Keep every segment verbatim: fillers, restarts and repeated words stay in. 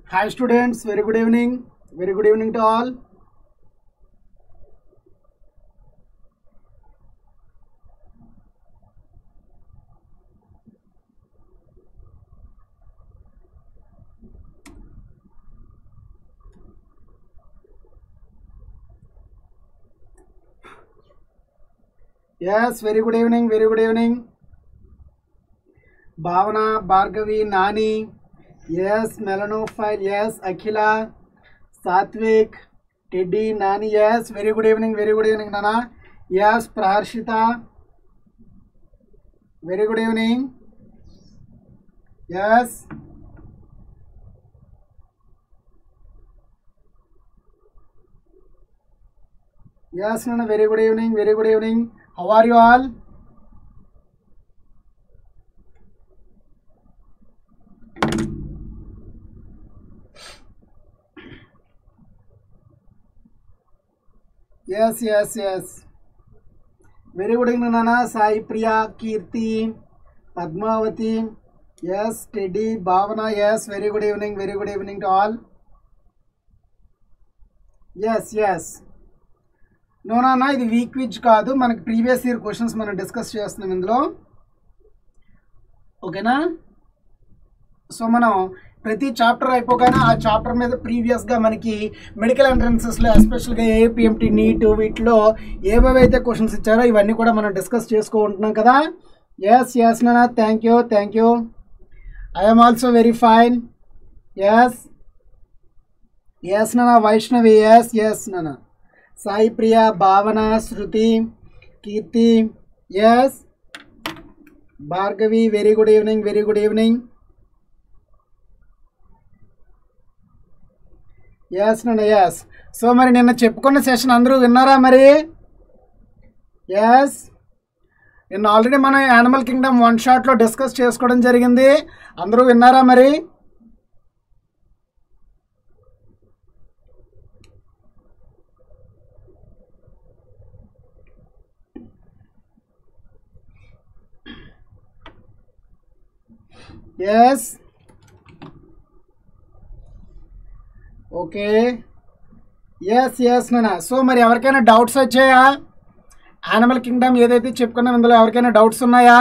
Hi students, very good evening. Very good evening to all. Yes, very good evening, very good evening. Bhavana, Bhargavi, Nani. Yes, Melanophile. Yes, Akhila, Satvik, Teddy, Nani. Yes, very good evening, very good evening, Nana. Yes, Praharshita. Very good evening. Yes. Yes, Nana. Very good evening, very good evening. How are you all? Yes, yes, yes. Very good evening, Nana. Sai Priya, Kirti, Padmavati. Yes, Teddy, Bhavana. Yes, very good evening, very good evening to all. Yes, yes. No, no, no. This week which కాదు మనకి previous year questions మనం discuss చేస్తున్నాం ఇందులో. ఓకేనా? So మనం ప్రతి chapter అయిపోగానే ఆ చాప్టర్ మీద ప్రీవియస్గా మనకి మెడికల్ ఎంట్రన్సెస్లో ఎస్పెషల్గా ఏపీఎంటీ నీట్ వీటిలో ఏవేవైతే క్వశ్చన్స్ ఇచ్చారో ఇవన్నీ కూడా మనం డిస్కస్ చేసుకుంటున్నాం కదా. ఎస్ ఎస్ నానా, thank you thank you. I'm also very fine. Yes yes నానా. వైష్ణవి. ఎస్ ఎస్ నానా. Sai Priya, Bhavana, Shruti, Keerthi. Yes Bhargavi. Very good evening, very good evening. Yes నాన్న. ఎస్. సో మరి నిన్న చెప్పుకున్న సెషన్ అందరూ విన్నారా మరి? ఎస్. నిన్న ఆల్రెడీ మనం యానిమల్ కింగ్డమ్ వన్ షాట్లో డిస్కస్ చేసుకోవడం జరిగింది. అందరూ విన్నారా మరి? ఎస్. ఓకే. ఎస్ ఎస్ నాన్న. సో మరి ఎవరికైనా డౌట్స్ వచ్చాయా? యానిమల్ కింగ్డమ్ ఏదైతే చెప్పుకున్నాం ఇందులో ఎవరికైనా డౌట్స్ ఉన్నాయా?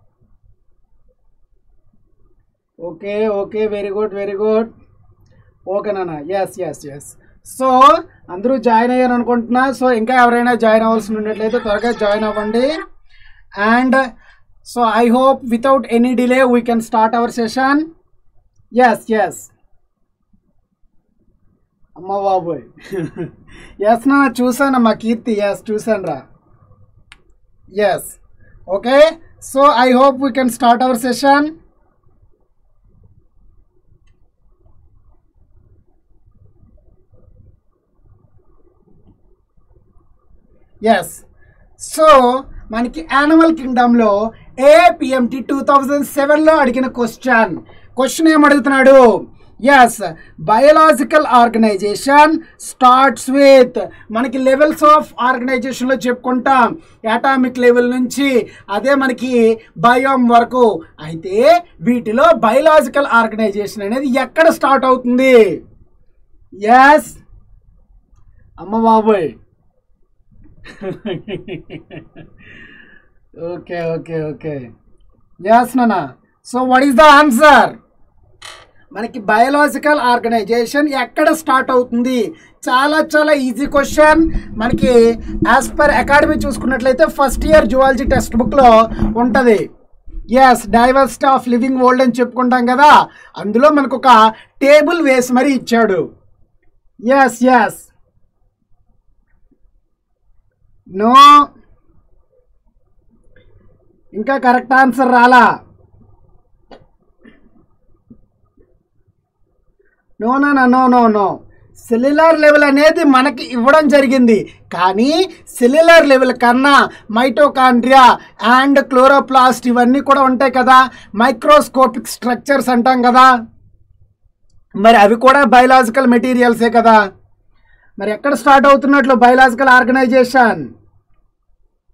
Okay okay, very good very good. Okay నాన్న. Yes yes yes. సో అందరూ జాయిన్ అయ్యారు అనుకుంటున్నా. సో ఇంకా ఎవరైనా జాయిన్ అవ్వాల్సి ఉన్నట్లయితే త్వరగా జాయిన్ అవ్వండి. And so I hope without any delay we can start our session. Yes yes. అమ్మ బాబోయ్. ఎస్ నా, చూసానమ్మా కీర్తి. ఎస్ చూసాను రా. Yes. Okay. So I hope we can start our session. Yes. So మనకి యానిమల్ కింగ్డమ్లో ఏపీఎంటీ టూ థౌజండ్ సెవెన్లో అడిగిన క్వశ్చన్ క్వశ్చన్ ఏమడుగుతున్నాడు? Yes, biological organisation starts with, మనకి లెవెల్స్ ఆఫ్ ఆర్గనైజేషన్లో చెప్పుకుంటాం అటామిక్ లెవెల్ నుంచి అదే మనకి బయోమ్ వరకు. అయితే వీటిలో బయోలాజికల్ ఆర్గనైజేషన్ అనేది ఎక్కడ స్టార్ట్ అవుతుంది? ఎస్. అమ్మ బాబోయ్. Okay okay okay. ఎస్ నానా. So what is the answer? మనకి బయోలాజికల్ ఆర్గనైజేషన్ ఎక్కడ స్టార్ట్ అవుతుంది? చాలా చాలా ఈజీ క్వశ్చన్. మనకి యాజ్ పర్ అకాడమీ చూసుకున్నట్లయితే ఫస్ట్ ఇయర్ జువాలజీ టెక్స్ట్ బుక్లో ఉంటుంది. Yes, diversity of living world అని చెప్పుకుంటాం కదా, అందులో మనకు ఒక టేబుల్ వేసి మరీ ఇచ్చాడు. Yes yes. నో, ఇంకా కరెక్ట్ ఆన్సర్ రాలా. No no no no no. Cellular level అనేది మనకి ఇవ్వడం జరిగింది, కానీ సెల్యులార్ లెవెల్ కన్నా మైటోకాండ్రియా అండ్ క్లోరోప్లాస్ట్ ఇవన్నీ కూడా ఉంటాయి కదా, మైక్రోస్కోపిక్ స్ట్రక్చర్స్ అంటాం కదా, మరి అవి కూడా బయోలాజికల్ మెటీరియల్సే కదా. మరి ఎక్కడ స్టార్ట్ అవుతున్నట్లు బయోలాజికల్ ఆర్గనైజేషన్?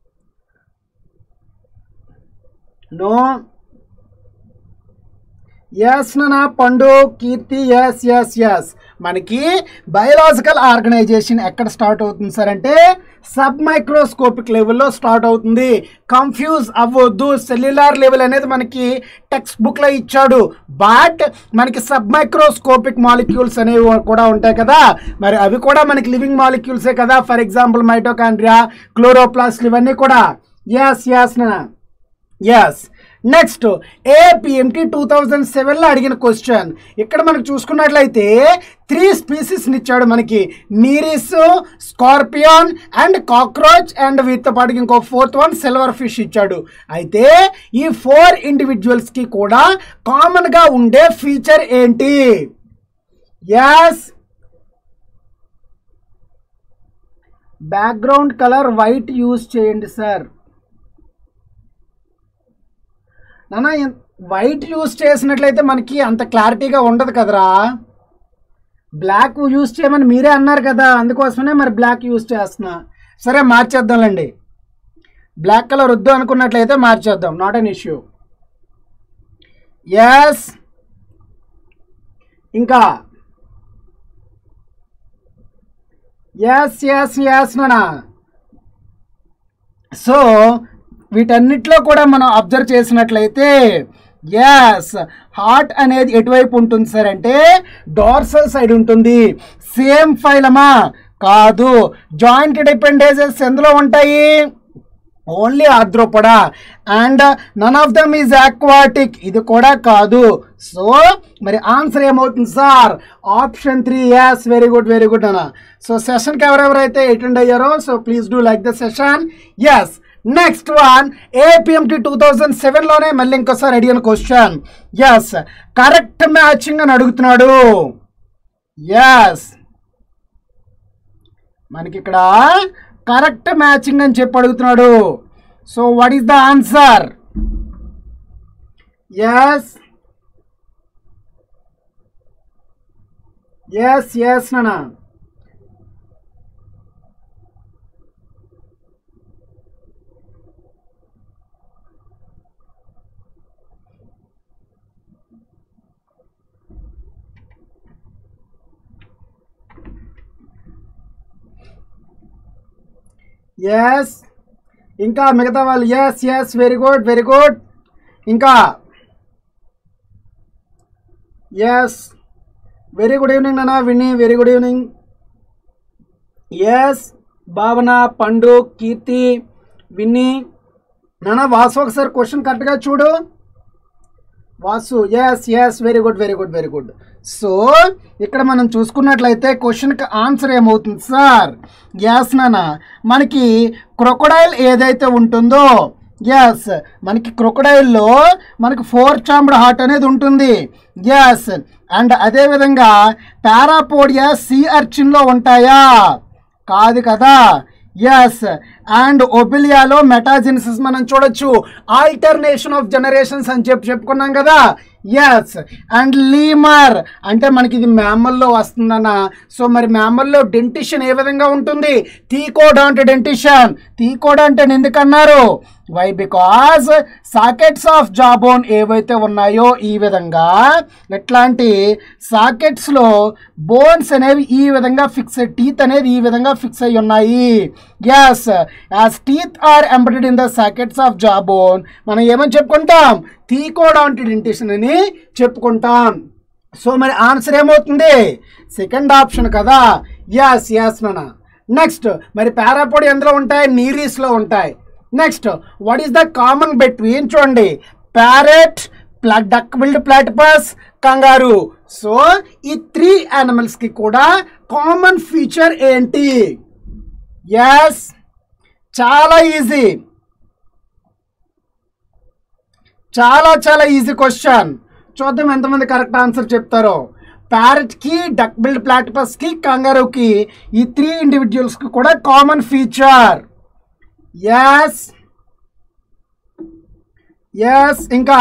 నో. ఎస్ నానా పండు కీర్తి ఎస్ ఎస్ ఎస్ మనకి బయోలాజికల్ ఆర్గనైజేషన్ ఎక్కడ స్టార్ట్ అవుతుంది సార్ అంటే సబ్ మైక్రోస్కోపిక్ లెవెల్లో స్టార్ట్ అవుతుంది. కన్ఫ్యూజ్ అవ్వద్దు, సెల్యులార్ లెవెల్ అనేది మనకి టెక్స్ట్ బుక్లో ఇచ్చాడు, బట్ మనకి సబ్ మైక్రోస్కోపిక్ మాలిక్యూల్స్ అనేవి కూడా ఉంటాయి కదా, మరి అవి కూడా మనకి లివింగ్ మాలిక్యూల్సే కదా. ఫర్ ఎగ్జాంపుల్ మైటోకాండ్రియా, క్లోరోప్లాస్ట్ ఇవన్నీ కూడా. ఎస్ ఎస్ నా yes. Next APMT two thousand సెవెన్లో అడిగిన క్వశ్చన్. ఇక్కడ మనకు చూసుకున్నట్లయితే త్రీ స్పీసీస్ని ఇచ్చాడు మనకి, Nereis, scorpion and cockroach and వీటితో పాటు ఇంకో ఫోర్త్ వన్ సిల్వర్ ఫిష్ ఇచ్చాడు. అయితే ఈ ఫోర్ ఇండివిజువల్స్కి కూడా కామన్గా ఉండే ఫీచర్ ఏంటి? Yes, background colour white use చేయండి సార్. నానా వైట్ యూజ్ చేసినట్లయితే మనకి అంత క్లారిటీగా ఉండదు కదరా. బ్లాక్ యూజ్ చేయమని మీరే అన్నారు కదా, అందుకోసమే మరి బ్లాక్ యూజ్ చేస్తున్నా. సరే మార్చేద్దాంలేండి, బ్లాక్ కలర్ వద్దు అనుకున్నట్లయితే మార్చేద్దాం, నాట్ అన్ ఇష్యూ. ఎస్, ఇంకా ఎస్ ఎస్ ఎస్ నానా. సో వీటన్నిటిలో కూడా మనం అబ్జర్వ్ చేసినట్లయితే ఎస్, హార్ట్ అనేది ఎటువైపు ఉంటుంది సార్ అంటే డార్సల్ సైడ్ ఉంటుంది. సేమ్ ఫైలమా? కాదు. జాయింట్ డిపెండెన్సెస్ ఎందులో ఉంటాయి? Only arthropoda. And none of them is aquatic, ఇది కూడా కాదు. సో మరి ఆన్సర్ ఏమవుతుంది sir? Option three. Yes, very good very good అన్న. సో సెషన్కి ఎవరెవరైతే అటెండ్ అయ్యారో so please do like the session. Yes, next one APMT two thousand సెవెన్లోనే మళ్ళీ ఇంకోసారి అడిగిన క్వశ్చన్. ఎస్, కరెక్ట్ మ్యాచింగ్ అని అడుగుతున్నాడు. ఎస్, మనకి ఇక్కడ కరెక్ట్ మ్యాచింగ్ అని చెప్పి అడుగుతున్నాడు. So what is the answer? Yes yes yes నానా. ఎస్, ఇంకా మిగతా వాళ్ళు. Yes yes, very good very good. ఇంకా ఎస్, వెరీ గుడ్ ఈవినింగ్ నాన్న Vinny, very good evening. Yes, Bhavana, పండు, కీర్తి, విన్నీ. నాన్న వాసు ఒకసారి క్వశ్చన్ కరెక్ట్గా చూడు. Vasu, yes yes, very good very good very good. So ఇక్కడ మనం చూసుకున్నట్లయితే క్వశ్చన్కి ఆన్సర్ ఏమవుతుంది సార్? ఎస్ నాన్న, మనకి క్రొకొడైల్ ఏదైతే ఉంటుందో, ఎస్ మనకి క్రొకొడైల్లో మనకి ఫోర్ చాంబర్డ్ హార్ట్ అనేది ఉంటుంది. ఎస్, అండ్ అదేవిధంగా పారాపోడియా సీ అర్చిన్లో ఉంటాయా? కాదు కదా. ఎస్, అండ్ ఒబిలియాలో మెటాజెనిసిస్ మనం చూడొచ్చు, ఆల్టర్నేషన్ ఆఫ్ జనరేషన్స్ అని చెప్పి చెప్పుకున్నాం కదా. ఎస్, అండ్ లీమర్ అంటే మనకి ఇది మ్యామల్లో వస్తుందన్న. సో మరి మ్యామల్లో డెంటిషన్ ఏ విధంగా ఉంటుంది? థీకోడాంట్ డెంటిషన్. థీకోడాంట్ అని ఎందుకన్నారు? Why? Because sockets of jawbone ఏవైతే ఉన్నాయో ఈ విధంగా ఎట్లాంటి సాకెట్స్లో బోన్స్ అనేవి ఈ విధంగా ఫిక్స్, టీత్ అనేది ఈ విధంగా ఫిక్స్ అయి ఉన్నాయి. Yes, as teeth are embedded in the sockets of jawbone మనం ఏమని చెప్పుకుంటాం? థీకోడాంట్ డెంటిషన్ అని చెప్పుకుంటాం. సో మరి ఆన్సర్ ఏమవుతుంది? సెకండ్ ఆప్షన్ కదా. ఎస్ ఎస్ నాన్న. నెక్స్ట్ మరి పారాపోడి ఎందులో ఉంటాయి? నీరీస్లో ఉంటాయి. Next what is the common between, చూడండి, parrot, duck billed platypus, kangaroo. So ఈ త్రీ యానిమల్స్కి కూడా కామన్ ఫీచర్ ఏంటి? ఎస్, చాలా ఈజీ, చాలా చాలా ఈజీ క్వశ్చన్. చూద్దాం ఎంతమంది కరెక్ట్ ఆన్సర్ చెప్తారో. ప్యారెట్కి, డక్ బిల్డ్ ప్లాటిపస్కి, కంగారుకి ఈ త్రీ ఇండివిజువల్స్కి కూడా కామన్ ఫీచర్. ఎస్ ఎస్, ఇంకా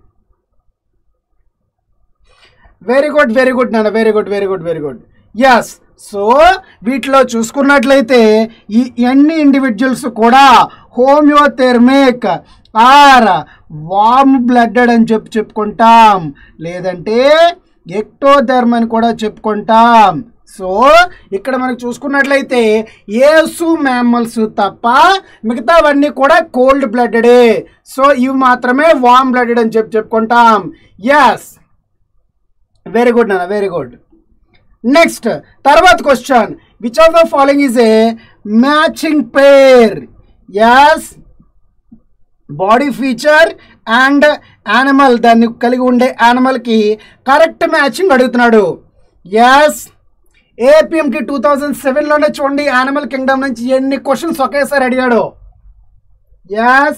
వెరీ గుడ్ వెరీ గుడ్ నాన్న, very good very good very good. Yes, so వీటిలో చూసుకున్నట్లయితే ఈ అన్ని ఇండివిజువల్స్ కూడా హోమియోథెర్మిక్ ఆర్ వామ్ బ్లడెడ్ అని చెప్పి చెప్పుకుంటాం, లేదంటే ఎక్టోథెర్మ్ అని కూడా చెప్పుకుంటాం. సో ఇక్కడ మనకు చూసుకున్నట్లయితే ఏసు మ్యామల్స్ తప్ప మిగతావన్నీ కూడా కోల్డ్ బ్లడెడే. సో ఇవి మాత్రమే వామ్ బ్లడెడ్ అని చెప్పి చెప్పుకుంటాం. ఎస్, వెరీ గుడ్ నాన్న, వెరీ గుడ్. నెక్స్ట్ తర్వాత question, which of the following is a matching pair? Yes, body feature and animal, దాన్ని కలిగి ఉండే యానిమల్కి కరెక్ట్ మ్యాచింగ్ అడుగుతున్నాడు. ఎస్, ఏపీఎంకి టూ థౌజండ్ సెవెన్లోనే చూడండి యానిమల్ కింగ్డమ్ నుంచి ఎన్ని క్వశ్చన్స్ ఒకేసారి అడిగాడు. ఎస్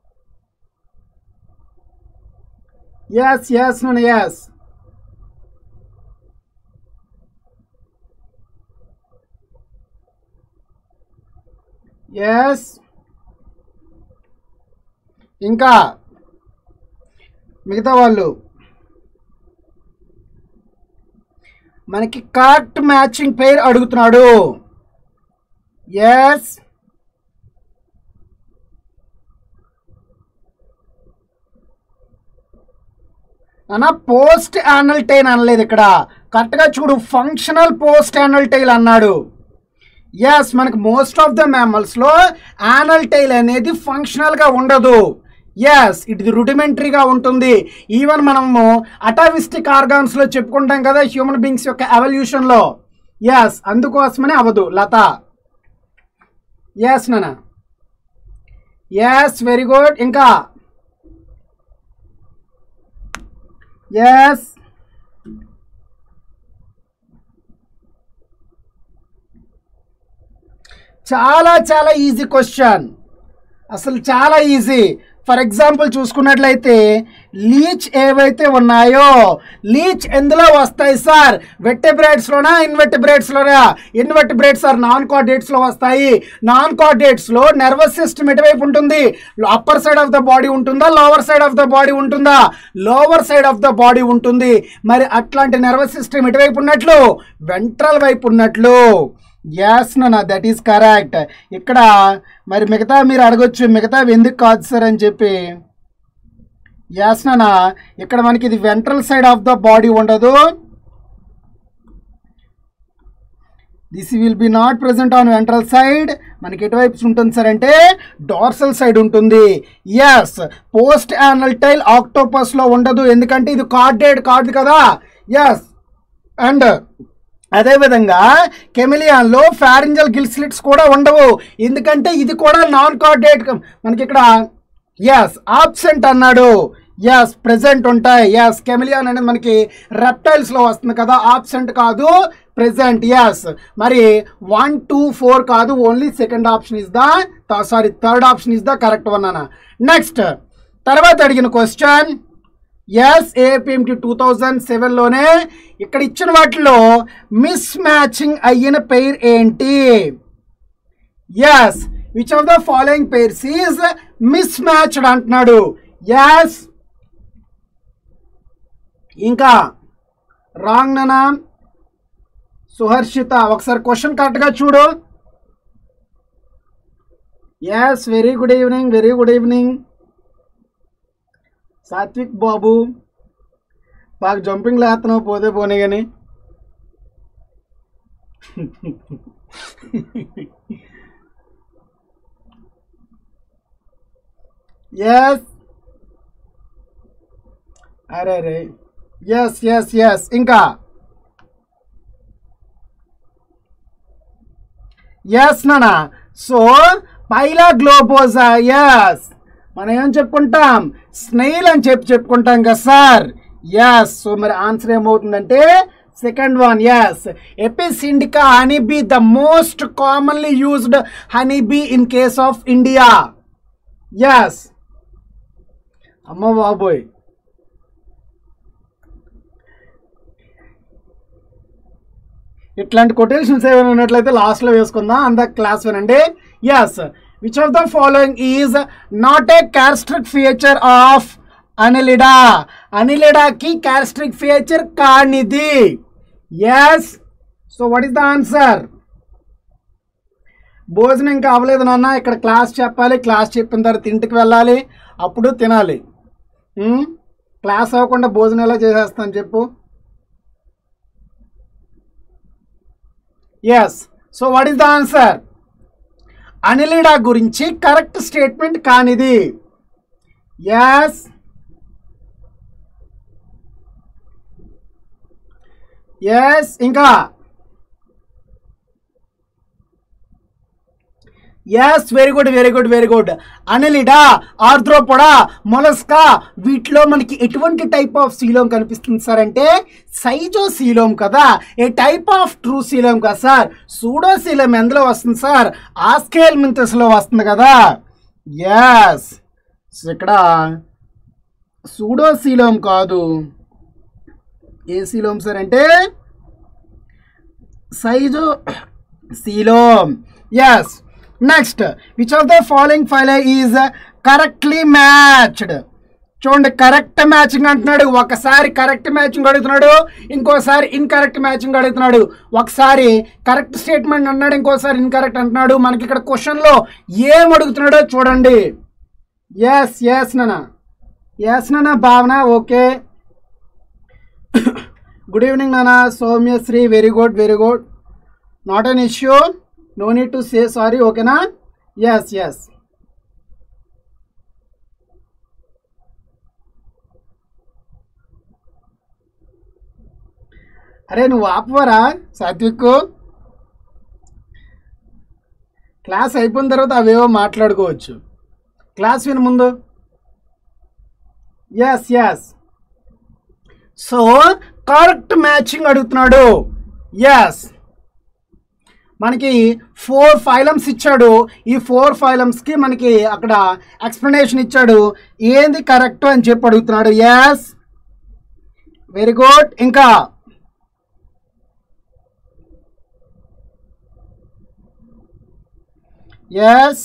ఎస్ ఎస్ నన్ను ఎస్ ఎస్ ఇంకా మిగతా వాళ్ళు మనకి కరెక్ట్ మ్యాచింగ్ పేర్ అడుగుతున్నాడు. ఎస్, అన్న పోస్ట్ యానల్ టైల్ అనలేదు ఇక్కడ, కరెక్ట్గా చూడు ఫంక్షనల్ పోస్ట్ యానల్ టైల్ అన్నాడు. ఎస్, మనకి మోస్ట్ ఆఫ్ ద మ్యామల్స్లో యానల్ టైల్ అనేది ఫంక్షనల్గా ఉండదు. ఎస్, ఇది రుడిమెంటరీగా ఉంటుంది. ఈవెన్ మనము అటావిస్టిక్ ఆర్గాన్స్లో చెప్పుకుంటాం కదా హ్యూమన్ బీయింగ్స్ యొక్క ఎవల్యూషన్లో. ఎస్, అందుకోసమనే అవ్వదు లత. ఎస్ నాన్న, ఎస్ వెరీ గుడ్. ఇంకా ఎస్, చాలా చాలా ఈజీ క్వశ్చన్, అసలు చాలా ఈజీ. ఫర్ ఎగ్జాంపుల్ చూసుకున్నట్లయితే లీచ్ ఏవైతే ఉన్నాయో, లీచ్ ఎందులో వస్తాయి సార్? వెర్టెబ్రేట్స్లోనా ఇన్వెర్టెబ్రేట్స్లోనా? ఇన్వెర్టెబ్రేట్స్ ఆర్ నాన్ కార్డేట్స్లో వస్తాయి. నాన్ కార్డేట్స్లో నర్వస్ సిస్టమ్ ఎటువైపు ఉంటుంది? Upper side of the body ఉంటుందా, lower side of the body ఉంటుందా? Lower side of the body ఉంటుంది. మరి అట్లాంటి నర్వస్ సిస్టమ్ ఎటువైపు ఉన్నట్లు? వెంట్రల్ వైపు ఉన్నట్లు. ఎస్ నాన్న, దట్ ఈస్ కరెక్ట్. ఇక్కడ మరి మిగతా మీరు అడగొచ్చు మిగతా ఎందుకు కాదు సార్ అని చెప్పి. ఎస్ నాన్న, ఇక్కడ మనకి ఇది ventral side of the body ఉండదు. This will be not present on ventral side. మనకి ఎటువైపు ఉంటుంది సార్ అంటే డార్సల్ సైడ్ ఉంటుంది. ఎస్, పోస్ట్ యానల్ టైల్ ఆక్టోపస్లో ఉండదు, ఎందుకంటే ఇది కార్డేట్ కాదు కదా. ఎస్, అండ్ అదేవిధంగా కెమిలియాన్లో ఫారింజల్ గిల్ స్లిట్స్ కూడా ఉండవు, ఎందుకంటే ఇది కూడా నాన్ కార్డేట్. మనకి ఇక్కడ ఎస్ ఆబ్సెంట్ అన్నాడు. ఎస్, ప్రెజెంట్ ఉంటాయి. ఎస్, కెమిలియాన్ అనేది మనకి రెప్టైల్స్లో వస్తుంది కదా, ఆబ్సెంట్ కాదు, ప్రెజెంట్. ఎస్, మరి వన్ టూ ఫోర్ కాదు, only second option is the sorry third option is the correct one అన్న. నెక్స్ట్ తర్వాత అడిగిన క్వశ్చన్, ఎస్ ఏపీఎంకి టూ థౌజండ్ సెవెన్లోనే ఇక్కడ ఇచ్చిన వాటిలో మిస్ మ్యాచింగ్ అయిన పెయిర్ ఏంటి? Yes, which of the following pairs is mismatched అంటున్నాడు. ఎస్, ఇంకా రాంగ్ నానా. సుహర్షిత, ఒకసారి క్వశ్చన్ కరెక్ట్గా చూడు. Yes, very good evening, very good evening. Sathvik బాబు, బాగా జంపింగ్ లేస్తున్నావు పోతే పోనీ కానీ. ఎస్, అరే రే, ఎస్ ఎస్ ఎస్. ఇంకా ఎస్ నానా. So Pila globosa. ఎస్, మనం ఏం చెప్పుకుంటాం? స్నేల్ అని చెప్పి చెప్పుకుంటాం కదా సార్. ఎస్, సో మరి ఆన్సర్ ఏమవుతుందంటే second one. Yes, Apis indica honey bee, the most commonly used honey bee in case of India. Yes, అమ్మ బాబోయ్, ఇట్లాంటి కొటేషన్స్ ఏమైనా ఉన్నట్లయితే లాస్ట్లో వేసుకుందాం, అందాక క్లాస్ వినండి. Yes, which of the following is not a characteristic feature of annelida? Annelida ki characteristic feature kaanidi. Yes, so what is the answer? భోజనం ఇంకా అవ్వలేదు నాన్న, ఇక్కడ క్లాస్ చెప్పాలి, క్లాస్ చెప్పిన తర్వాత ఇంటికి వెళ్ళాలి, అప్పుడు తినాలి. క్లాస్ అవ్వకుండా భోజనం ఎలా చేసేస్తాను చెప్పు. Yes. So what is the answer? Annelida గురించి కరెక్ట్ స్టేట్మెంట్ కానిది. ఎస్ ఎస్ ఇంకా yes very good very good very good. Annelida, Arthropoda, Mollusca వీటిలో మనకి ఎటువంటి టైప్ ఆఫ్ సీలోమ్ కనిపిస్తుంది సార్ అంటే సైజో సీలోమ్ కదా, ఏ టైప్ ఆఫ్ ట్రూ సీలోమ్ కదా సార్. సూడో సీలోమ్ ఎందులో వస్తుంది సార్? ఆస్కేల్మింతస్లో వస్తుంది కదా. ఎస్. ఇక్కడ సూడో సీలోమ్ కాదు, ఏ సీలోమ్ సార్ అంటే schizocoelom. Yes. Next, which of the following phyla is correctly మ్యాచ్డ్? చూడండి, కరెక్ట్ మ్యాచింగ్ అంటున్నాడు, ఒకసారి కరెక్ట్ మ్యాచింగ్ అడుగుతున్నాడు, ఇంకోసారి ఇన్కరెక్ట్ మ్యాచింగ్ అడుగుతున్నాడు. ఒకసారి కరెక్ట్ స్టేట్మెంట్ అన్నాడు, ఇంకోసారి ఇన్కరెక్ట్ అంటున్నాడు. మనకి ఇక్కడ క్వశ్చన్లో ఏం అడుగుతున్నాడో చూడండి. ఎస్ ఎస్ నానా, ఎస్ నానా. భావన ఓకే. గుడ్ ఈవినింగ్ నానా. Soumyasri very good very good. Not an issue, no need to say sorry. ఓకేనా? Yes yes. అరే నువ్వు ఆపవరా సాత్విక్, క్లాస్ అయిపోయిన తర్వాత అవేవో మాట్లాడుకోవచ్చు. క్లాస్ విని ముందు. Yes yes. So correct matching అడుగుతున్నాడు. ఎస్. మనకి ఫోర్ ఫైలమ్స్ ఇచ్చాడు, ఈ ఫోర్ ఫైలమ్స్కి మనకి అక్కడ ఎక్స్ప్లెనేషన్ ఇచ్చాడు, ఏంది కరెక్ట్ అని చెప్పి అడుగుతున్నాడు. Yes very good. ఇంకా ఎస్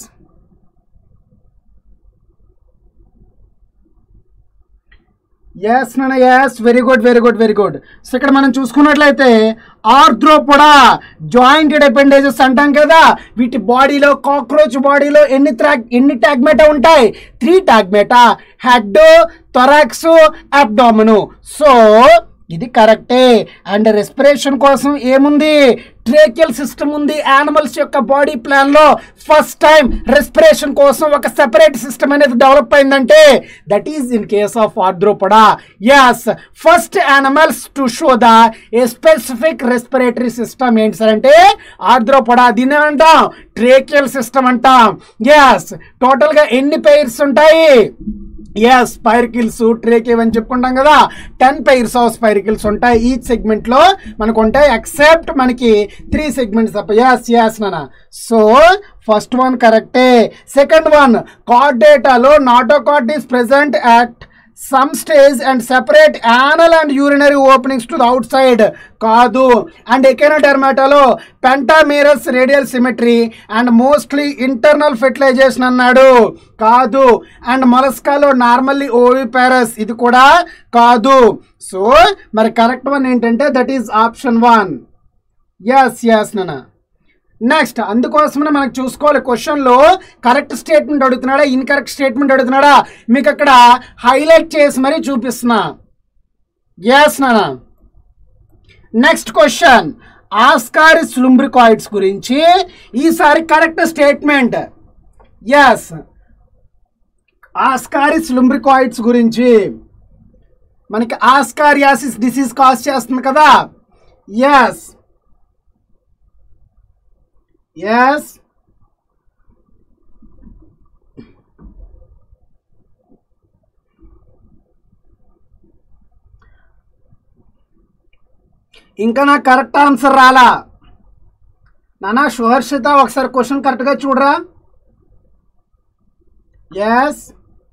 ఎస్ నాన్న. Yes very good very good very good. So ఇక్కడ మనం చూసుకున్నట్లయితే ఆర్థ్రోపోడా జాయింటెడ్ అపెండేజెస్ అంటాం కదా, వీటి బాడీలో కాక్రోచ్ బాడీలో ఎన్ని ట్రాక్ ఎన్ని టాగ్మేటా ఉంటాయి? Three tagmata, head, thorax, abdomen. So ఇది కరెక్టే. అండ్ రెస్పిరేషన్ కోసం ఏముంది? ట్రేకియల్ సిస్టమ్ ఉంది. యానిమల్స్ యొక్క బాడీ ప్లాన్లో ఫస్ట్ టైం రెస్పిరేషన్ కోసం ఒక సెపరేట్ సిస్టమ్ అనేది డెవలప్ అయిందంటే that is in case of Arthropoda. Yes, first animals to show the a specific respiratory system ఏంటి సార్ అంటే ఆర్థ్రోపోడా. దీన్ని ఏమంటాం? ట్రేకియల్ సిస్టమ్ అంటాం. ఎస్. టోటల్గా ఎన్ని పెయిర్స్ ఉంటాయి? ఎస్, స్పైరికిల్స్, ట్రేకేవ్ అని చెప్పుకుంటాం కదా, టెన్ పెయిర్స్ ఆఫ్ స్పైరికిల్స్ ఉంటాయి ఈచ్ సెగ్మెంట్లో మనకు ఉంటాయి, ఎక్సెప్ట్ మనకి త్రీ సెగ్మెంట్స్ తప్ప. ఎస్ ఎస్ నానా. సో ఫస్ట్ వన్ కరెక్టే. సెకండ్ వన్, కార్డేటాలో notochord is present at some stage and separate anal and urinary openings to the outside. కాదు. అండ్ ఎకెనోడెర్మాటాలో pentamerous radial symmetry and mostly internal fertilisation అన్నాడు. కాదు. And మొలస్కాలో normally ఓవిపారస్, ఇది కూడా కాదు. So మరి కరెక్ట్ వన్ ఏంటంటే that is option one. Yes yes నాన్న. నెక్స్ట్, అందుకోసమే మనకు చూసుకోవాలి క్వశ్చన్లో కరెక్ట్ స్టేట్మెంట్ అడుగుతున్నాడా ఇన్కరెక్ట్ స్టేట్మెంట్ అడుగుతున్నాడా మీకు అక్కడ హైలైట్ చేసి మరీ చూపిస్తున్నా. ఎస్ నానా. నెక్స్ట్ క్వశ్చన్, ఆస్కారిస్ లుంబ్రికాయిడ్స్ గురించి ఈసారి correct statement. Yes, Ascaris lumbricoides గురించి మనకి ఆస్కారియాసిస్ డిసీజ్ కాజ్ చేస్తుంది కదా. Yes yes. ఇంకా నాకు కరెక్ట్ ఆన్సర్ రాలా నానా. సుహర్షిత ఒకసారి క్వశ్చన్ కరెక్ట్గా చూడరా. ఎస్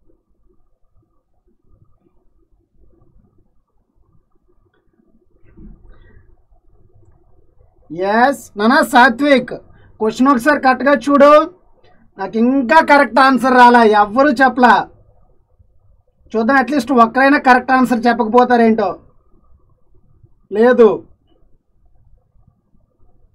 ఎస్ నానా. సాత్విక్ క్వశ్చన్ ఒకసారి కరెక్ట్గా చూడు. నాకు ఇంకా కరెక్ట్ ఆన్సర్ రాలా, ఎవ్వరూ చెప్పలా. చూద్దాం, అట్లీస్ట్ ఒక్కరైనా కరెక్ట్ ఆన్సర్ చెప్పకపోతారేంటో. లేదు.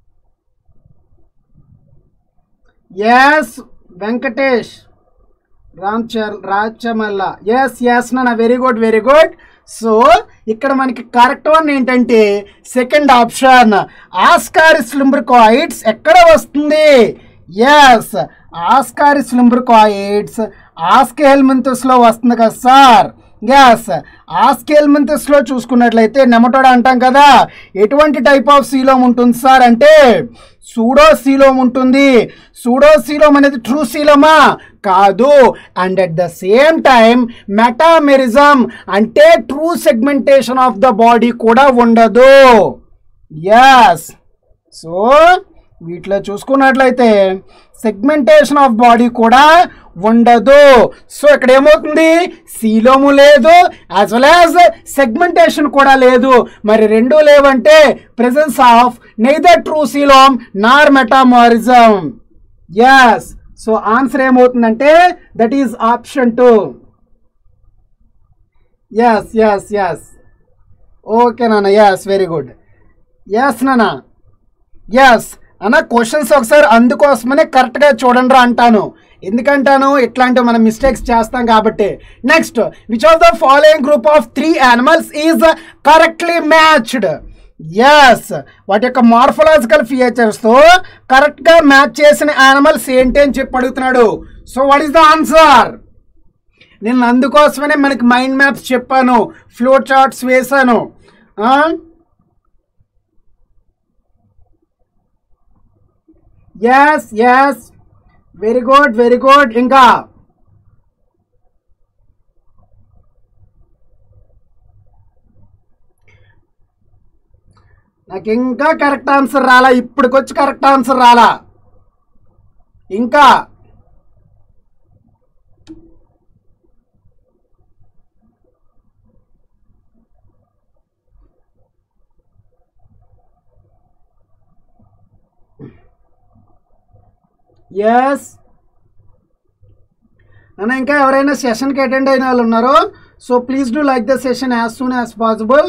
ఎస్ వెంకటేష్. రామ్ చర్ రాచమల్ల ఎస్ ఎస్ నా very good very good. So ఇక్కడ మనకి కరెక్ట్ వన్ ఏంటంటే సెకండ్ ఆప్షన్ ఆస్కారిస్ లుంబ్రికాయిడ్స్ ఎక్కడ వస్తుంది? ఎస్ ఆస్కారిస్ లుంబ్రికాయిడ్స్ ఆస్కేల్మెంతస్లో వస్తుంది కదా సార్. ఎస్ ఆస్కేల్మెంతస్లో చూసుకున్నట్లయితే నెమటోడ్ అంటాం కదా, ఎటువంటి టైప్ ఆఫ్ సీలోమ్ ఉంటుంది సార్ అంటే సూడో సీలోమ్ ఉంటుంది. సూడో సీలోమ్ అనేది ట్రూ సీలోమా? కాదు. And at the same time metamerism అంటే true segmentation of the body కూడా ఉండదు. ఎస్ సో వీటిలో చూసుకున్నట్లయితే సెగ్మెంటేషన్ ఆఫ్ బాడీ కూడా ఉండదు. సో ఇక్కడ ఏమవుతుంది? సీలోము లేదు, యాజ్ వెల్ యాజ్ సెగ్మెంటేషన్ కూడా లేదు. మరి రెండు లేవంటే presence of neither true coelom nor metamerism. Yes so answer ఏమవుతుందంటే that is option two. Yes yes yes okay నాన్న. Yes very good. ఎస్ నాన్న. ఎస్ అన్న క్వశ్చన్స్ ఒకసారి అందుకోసమనే కరెక్ట్గా చూడండి రా అంటాను. ఎందుకంటాను? ఇట్లాంటివి మనం మిస్టేక్స్ చేస్తాం కాబట్టి. Next, which of the following group of three animals is correctly matched? Yes వాటి యొక్క మార్ఫలాజికల్ ఫీచర్స్తో కరెక్ట్గా మ్యాచ్ చేసిన యానిమల్స్ ఏంటి అని చెప్పి అడుగుతున్నాడు. So what is the answer? నేను అందుకోసమనే మనకి మైండ్ మ్యాప్స్ చెప్పాను, ఫ్లో చార్ట్స్ వేసాను. Yes yes very good very good. ఇంకా నాకు ఇంకా కరెక్ట్ ఆన్సర్ రాలా, ఇప్పటికొచ్చి కరెక్ట్ ఆన్సర్ రాలా ఇంకా. ఎస్ అన్న ఇంకా ఎవరైనా సెషన్కి అటెండ్ అయిన వాళ్ళు ఉన్నారో so please do like the session as soon as possible.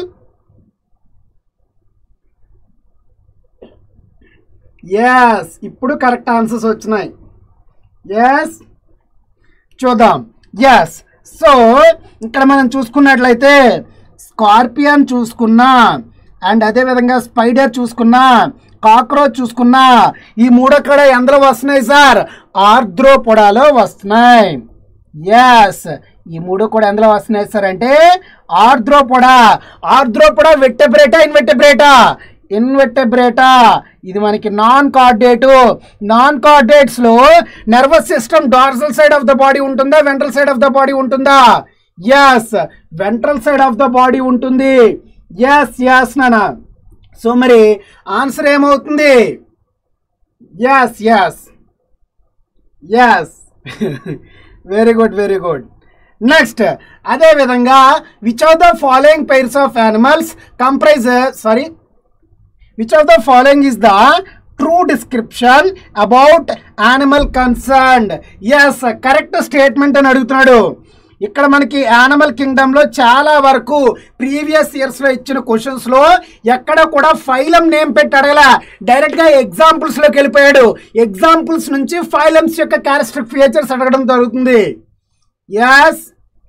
Yes ఇప్పుడు కరెక్ట్ ఆన్సర్స్ వచ్చినాయి. ఎస్ చూద్దాం. ఎస్ సో ఇక్కడ మనం చూసుకున్నట్లయితే స్కార్పియన్ చూసుకున్నా, అండ్ అదేవిధంగా స్పైడర్ చూసుకున్నా, కాక్రోచ్ చూసుకున్నా, ఈ మూడు కూడా ఎందులో వస్తున్నాయి సార్? ఆర్ద్రోపోడాలో వస్తున్నాయి. ఎస్ ఈ మూడు కూడా ఎందులో వస్తున్నాయి సార్ అంటే ఆర్ద్రోపోడా. ఆర్ద్రోపోడా వెట్టబ్రేటా ఇన్వెట్టబ్రేటా? ఇన్వెట్టబ్రేటా. ఇది మనకి నాన్ కార్డేటు. నాన్ కార్డేట్స్లో nervous system dorsal side of the body ఉంటుందా, ventral side of the body ఉంటుందా? Yes ventral side of the body ఉంటుంది. ఎస్ ఎస్ నానా. సో మరి ఆన్సర్ ఏమవుతుంది? Yes yes yes very good very good. Next, అదేవిధంగా which of the following pairs of animals comprise sorry which of the following is the true description about animal concerned? Yes correct statement అని అడుగుతున్నాడు. ఇక్కడ మనకి animal కింగ్డమ్లో చాలా వరకు previous ఇయర్స్లో ఇచ్చిన క్వశ్చన్స్లో ఎక్కడ కూడా ఫైలం నేమ్ పెట్టి అడగలా, డైరెక్ట్గా ఎగ్జాంపుల్స్లోకి వెళ్ళిపోయాడు. ఎగ్జాంపుల్స్ నుంచి ఫైలమ్స్ యొక్క క్యారెక్టరిస్టిక్ ఫీచర్స్ అడగడం జరుగుతుంది. ఎస్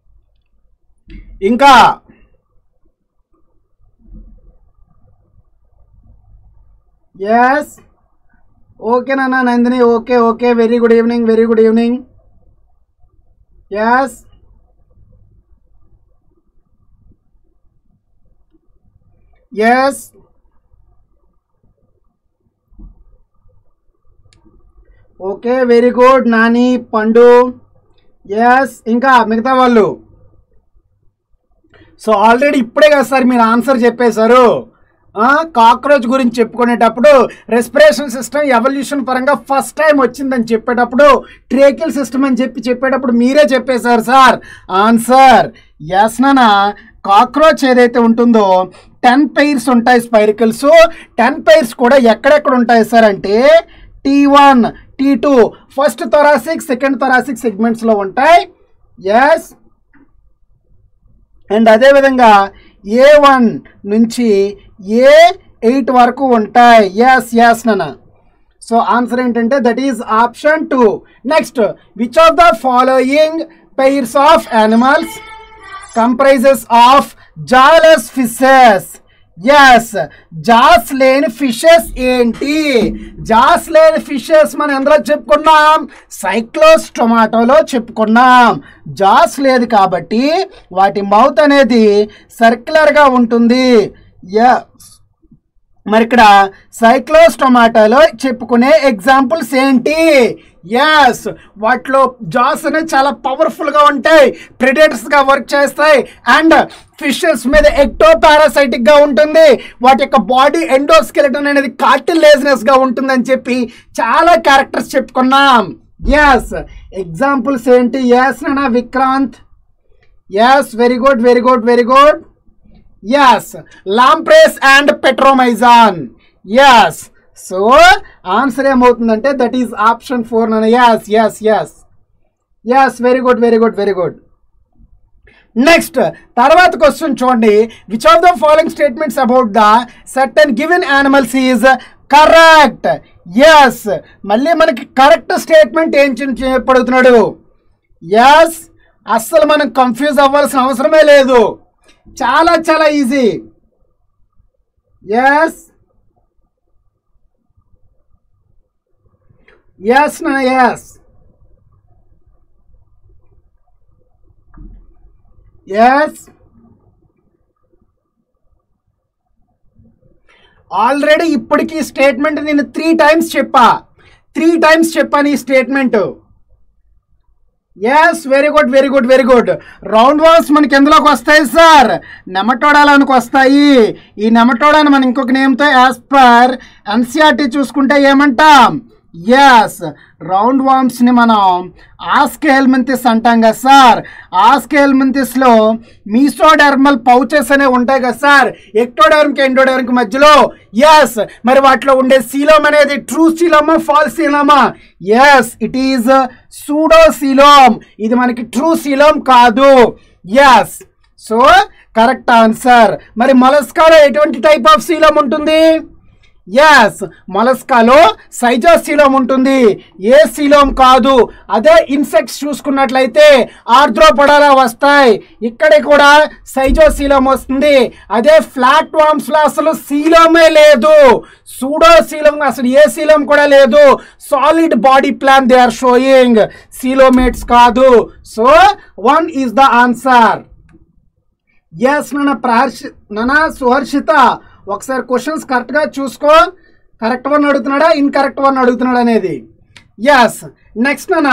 ఇంకా ఎస్ ఓకేనా Nandini? Okay okay very good evening very good evening. Yes yes okay very good Nani Pandu. Yes ఇంకా మిగతా వాళ్ళు. సో ఆల్రెడీ ఇప్పుడే కదా సార్ మీరు ఆన్సర్ చెప్పేశారు. కాక్రోచ్ గురించి చెప్పుకునేటప్పుడు రెస్పిరేషన్ సిస్టమ్ ఎవల్యూషన్ పరంగా ఫస్ట్ టైం వచ్చిందని చెప్పేటప్పుడు ట్రేకిల్ సిస్టమ్ అని చెప్పి చెప్పేటప్పుడు మీరే చెప్పేశారు సార్ ఆన్సర్. ఎస్ నానా. కాక్రోచ్ ఏదైతే ఉంటుందో టెన్ పైర్స్ ఉంటాయి స్పైరికల్స్. టెన్ పైర్స్ కూడా ఎక్కడెక్కడ ఉంటాయి సార్ అంటే T one T two first thoracic second thoracic సెగ్మెంట్స్లో ఉంటాయి. ఎస్ అండ్ అదేవిధంగా ఏ వన్ నుంచి ఏ ఎయిట్ వరకు ఉంటాయి. ఎస్ ఎస్ నాన్న. సో ఆన్సర్ ఏంటంటే that is option two. Next, which of the following pairs of animals comprises of jawless fishes? Yes, jaws లేని fishes ఏంటి? జాస్ లేని ఫిషెస్ మనం ఎందులో చెప్పుకున్నాం? సైక్లోస్టొమాటోలో చెప్పుకున్నాం. జాస్ లేదు కాబట్టి వాటి మౌత్ అనేది సర్క్యులర్గా ఉంటుంది. ఎస్, మరి ఇక్కడ సైక్లోస్టొమాటోలో చెప్పుకునే ఎగ్జాంపుల్స్ ఏంటి? ఎస్, వాటిలో జాస్ అనేది చాలా పవర్ఫుల్గా ఉంటాయి, ప్రెడేటర్స్గా వర్క్ చేస్తాయి, అండ్ ఫిషెస్ మీద ఎక్టో పారాసైటిక్గా ఉంటుంది. వాటి యొక్క బాడీ ఎండోస్కెలెటన్ అనేది కార్టిలేజినస్గా ఉంటుందని చెప్పి చాలా క్యారెక్టర్స్ చెప్పుకున్నాం. ఎస్, ఎగ్జాంపుల్స్ ఏంటి? ఎస్ నానా Vikrant. Yes, very good very good very good. Yes, lampreys and Petromyzon. Yes, so answer ఏమవుతుందంటే దట్ ఈస్ ఆప్షన్ ఫోర్ నాన్న. Yes yes yes yes, very good very good very good. Next, తర్వాత question చూడండి. Which of the following statements about the certain given animals is correct? Yes, మళ్ళీ మనకి correct statement ఏం చెప్పడుతున్నాడు? Yes, అస్సలు మనం confuse అవ్వాల్సిన అవసరమే లేదు, చాలా చాలా ఈజీ. ఎస్ ఎస్ నా ఎస్ ఎస్ ఆల్రెడీ ఇప్పటికీ స్టేట్మెంట్ నేను త్రీ టైమ్స్ చెప్పా త్రీ టైమ్స్ చెప్పాను ఈ statement. Yes, very good very good very good. Roundworms మనకి ఎందులోకి వస్తాయి సార్? నెమటోడాలోనికి వస్తాయి. ఈ నెమటోడాని మనం ఇంకొక నేమ్తో యాజ్ పర్ ఎన్సీఆర్టీ చూసుకుంటే ఏమంటాం? ఎస్, రౌండ్ వామ్స్ని మనం ఆస్కేల్మెంతిస్ అంటాం కదా సార్. ఆస్కేల్మెంతిస్లో మీసోడెర్మల్ పౌచెస్ అనేవి ఉంటాయి కదా సార్, ఎక్టోడెర్మ్కి ఎండోడెర్మ్కి మధ్యలో. ఎస్, మరి వాటిలో ఉండే సీలోమ్ అనేది ట్రూ సీలోమా ఫాల్స్ సీలోమా? Yes, it is pseudo coelom. ఇది మనకి ట్రూ సీలోమ్ కాదు. Yes, so correct answer. మరి మొలస్కాలో ఎటువంటి టైప్ ఆఫ్ సీలోమ్ ఉంటుంది? ఎస్, మొలస్కాలో సైజోసీలోమ్ ఉంటుంది, ఏ సీలోమ్ కాదు. అదే ఇన్సెక్ట్స్ చూసుకున్నట్లయితే ఆర్థ్రోపోడాలా వస్తాయి, ఇక్కడ కూడా సైజోసీలోమ్ వస్తుంది. అదే ఫ్లాట్ వామ్స్లో అసలు సీలోమే లేదు, సూడో సీలోమ్, అసలు ఏ సీలోమ్ కూడా లేదు. Solid body plan they are showing, coelomates కాదు. So one is the answer. Yes నాన్న ప్రహర్షి నాన్న సుహర్షిత, ఒకసారి క్వశ్చన్స్ కరెక్ట్గా చూసుకో, కరెక్ట్ వన్ అడుగుతున్నాడా ఇన్కరెక్ట్ వన్ అడుగుతున్నాడా అనేది. ఎస్, నెక్స్ట్ నాన్న.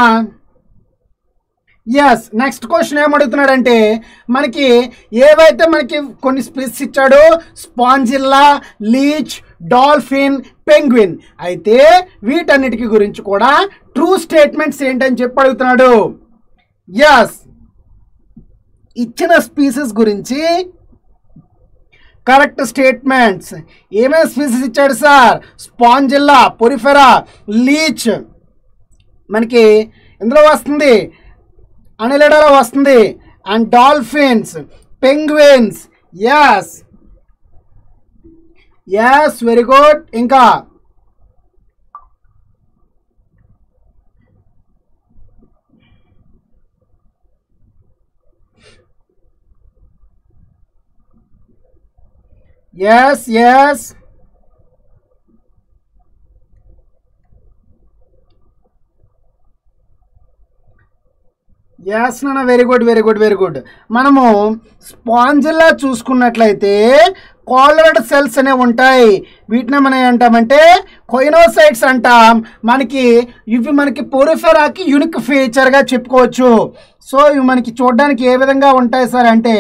ఎస్, నెక్స్ట్ క్వశ్చన్ ఏమడుగుతున్నాడంటే మనకి ఏవైతే మనకి కొన్ని స్పీసీస్ ఇచ్చాడు, స్పాంజిల్లా, లీచ్, డాల్ఫిన్, పెంగ్విన్. అయితే వీటన్నిటికి గురించి కూడా ట్రూ స్టేట్మెంట్స్ ఏంటని చెప్పి అడుగుతున్నాడు. ఎస్, ఇచ్చిన స్పీసీస్ గురించి కరెక్ట్ స్టేట్మెంట్స్. ఏమేమి స్పీసీస్ ఇచ్చాడు సార్? స్పాంజిల్లా, పొరిఫెరా, లీచ్ మనకి ఇందులో వస్తుంది, అనిలిడాలో వస్తుంది, and dolphins, penguins. Yes yes, very good. ఇంకా yes yes yes నాన్న, very good very good very good. మనము స్పాంజిల్లా చూసుకున్నట్లయితే కాలర్డ్ సెల్స్ అనేవి ఉంటాయి, వీటిని మనం ఏమంటామంటే కొయినోసైట్స్ అంటాం. మనకి ఇవి మనకి పొరిఫెరాకి యూనిక్ ఫీచర్గా చెప్పుకోవచ్చు. సో ఇవి మనకి చూడడానికి ఏ విధంగా ఉంటాయి సార్ అంటే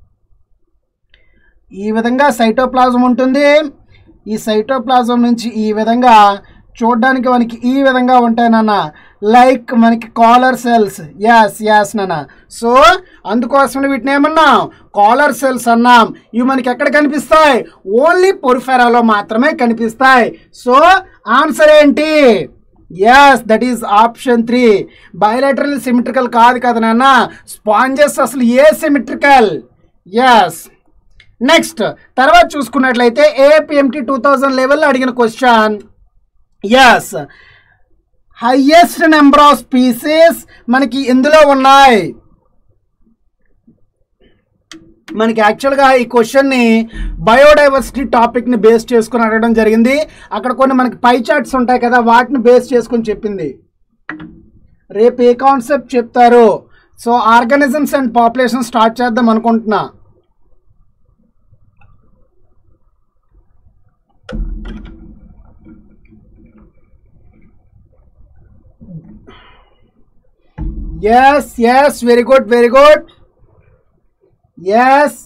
ఈ విధంగా సైటోప్లాజం ఉంటుంది. ఈ సైటోప్లాజం నుంచి ఈ విధంగా చూడడానికి మనకి ఈ విధంగా ఉంటాయి నాన్న, లైక్ మనకి కాలర్ సెల్స్. ఎస్ ఎస్ నాన్న. సో అందుకోసం వీటిని ఏమన్నాం? కాలర్ సెల్స్ అన్నాం. ఇవి మనకి ఎక్కడ కనిపిస్తాయి? ఓన్లీ పొరిఫెరాలో మాత్రమే కనిపిస్తాయి. సో ఆన్సర్ ఏంటి? Yes, that is option three. Bilateral symmetrical కాదు కదా నాన్న, స్పాంజెస్ అసలు ఏ సిమెట్రికల్. ఎస్, నెక్స్ట్ తర్వాత చూసుకున్నట్లయితే ఏపీఎంటీ టూ థౌజండ్ లెవెల్లో అడిగిన question. Yes highest number of species మనకి ఎందులో ఉన్నాయి. మనకి యాక్చువల్గా ఈ క్వశ్చన్ని బయోడైవర్సిటీ టాపిక్ని బేస్ చేసుకుని అడగడం జరిగింది. అక్కడ కొన్ని మనకి పై చార్ట్స్ ఉంటాయి కదా, వాటిని బేస్ చేసుకుని చెప్పింది. రేపు ఏ కాన్సెప్ట్ చెప్తారు? So organisms and population start చేద్దాం అనుకుంటున్నా. Yes yes very good very good. Yes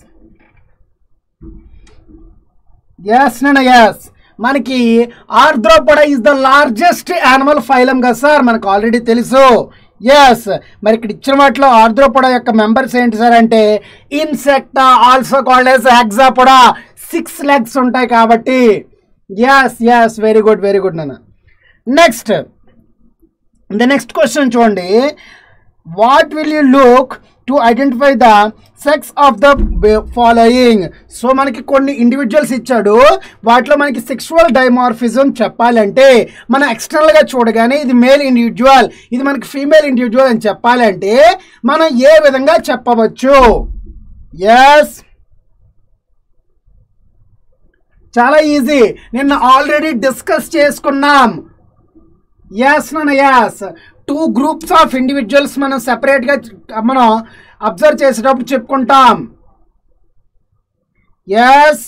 yes నేను ఎస్ మనకి Arthropoda is the largest animal phylum కదా సార్, మనకు ఆల్రెడీ తెలుసు. ఎస్ మరి ఇక్కడ ఇచ్చిన వాటిలో ఆర్థ్రోపోడా యొక్క మెంబర్స్ ఏంటి సార్ అంటే Insecta also called as Hexapoda, six legs ఉంటాయి కాబట్టి. Yes yes very good very good నాన్న. నెక్స్ట్ ద నెక్స్ట్ క్వశ్చన్ చూడండి. What will you look to identify the sex of the following. So మనకి కొన్ని individuals ఇచ్చాడు, వాటిలో మనకి సెక్షువల్ డైమార్ఫిజం చెప్పాలంటే మనం ఎక్స్టర్నల్గా చూడగానే ఇది మేల్ ఇండివిజువల్, ఇది మనకి ఫీమేల్ ఇండివిజువల్ అని చెప్పాలంటే మనం ఏ విధంగా చెప్పవచ్చు? ఎస్ చాలా ఈజీ, నిన్న ఆల్రెడీ డిస్కస్ చేసుకున్నాం. ఎస్ నాన్న yes two groups of individuals మనం సెపరేట్గా మనం అబ్జర్వ్ చేసేటప్పుడు చెప్పుకుంటాం. ఎస్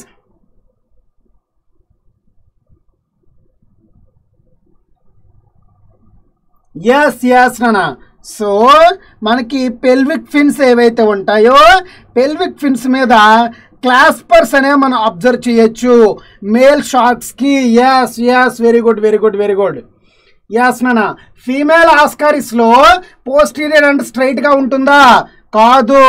ఎస్ ఎస్ నాన్న. సో మనకి పెల్విక్ ఫిన్స్ ఏవైతే ఉంటాయో పెల్విక్ ఫిన్స్ మీద క్లాస్పర్స్ అనేవి మనం అబ్జర్వ్ చేయొచ్చు మేల్ షార్క్స్కి. Yes yes very good very good very good. Yes నాన్న. ఫీమేల్ ఆస్కారిస్లో పోస్టీరియర్ అండ్ స్ట్రైట్గా ఉంటుందా? కాదు,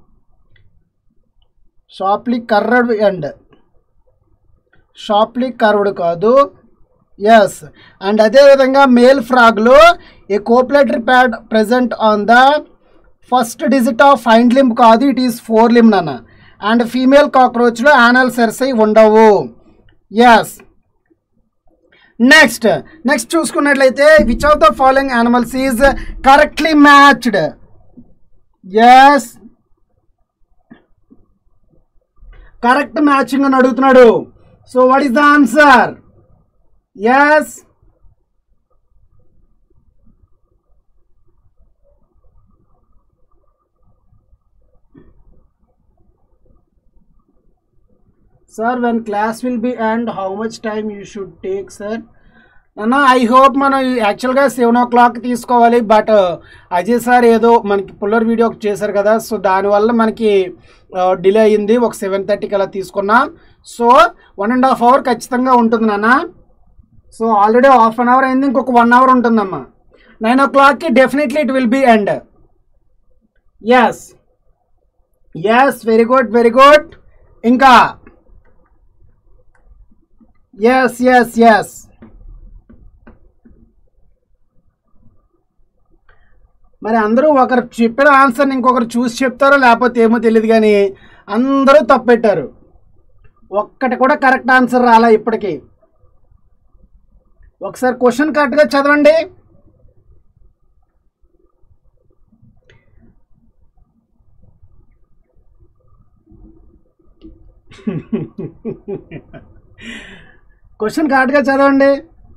sharply curved and sharply curved కాదు. ఎస్ అండ్ అదేవిధంగా మేల్ ఫ్రాగ్లో a copulatory pad present on the first digit of hind limb కాదు, it is forelimb నాన్న. అండ్ ఫీమేల్ కాక్రోచ్లో యానల్ సెర్సై ఉండవు. ఎస్ నెక్స్ట్ నెక్స్ట్ చూసుకున్నట్లయితే which of the following animals is correctly matched. Yes correct matching అని అడుగుతున్నాడు. So what is the answer? Yes sir when class will be and how much time you should take sir? అన్న I hope మనం యాక్చువల్గా seven o'clock తీసుకోవాలి, but Ajay sir ఏదో మనకి puller video చేశారు కదా, సో దానివల్ల మనకి డిలే అయ్యింది. ఒక సెవెన్ థర్టీకి అలా తీసుకున్నాం. So one and half hour ఖచ్చితంగా ఉంటుంది నాన్న. So already half an hour అయింది, ఇంకొక వన్ అవర్ ఉంటుందమ్మా. నైన్ ఓ క్లాక్కి definitely it will be end. Yes yes very good very good. ఇంకా ఎస్ ఎస్ ఎస్ మరి అందరూ ఒకరు చెప్పిన ఆన్సర్ని ఇంకొకరు చూసి చెప్తారో లేకపోతే ఏమో తెలియదు, కానీ అందరూ తప్పెట్టారు. ఒక్కటి కూడా కరెక్ట్ ఆన్సర్ రాలా ఇప్పటికీ. ఒకసారి క్వశ్చన్ కరెక్ట్గా చదవండి. క్వశ్చన్ కరెక్ట్గా చదవండి.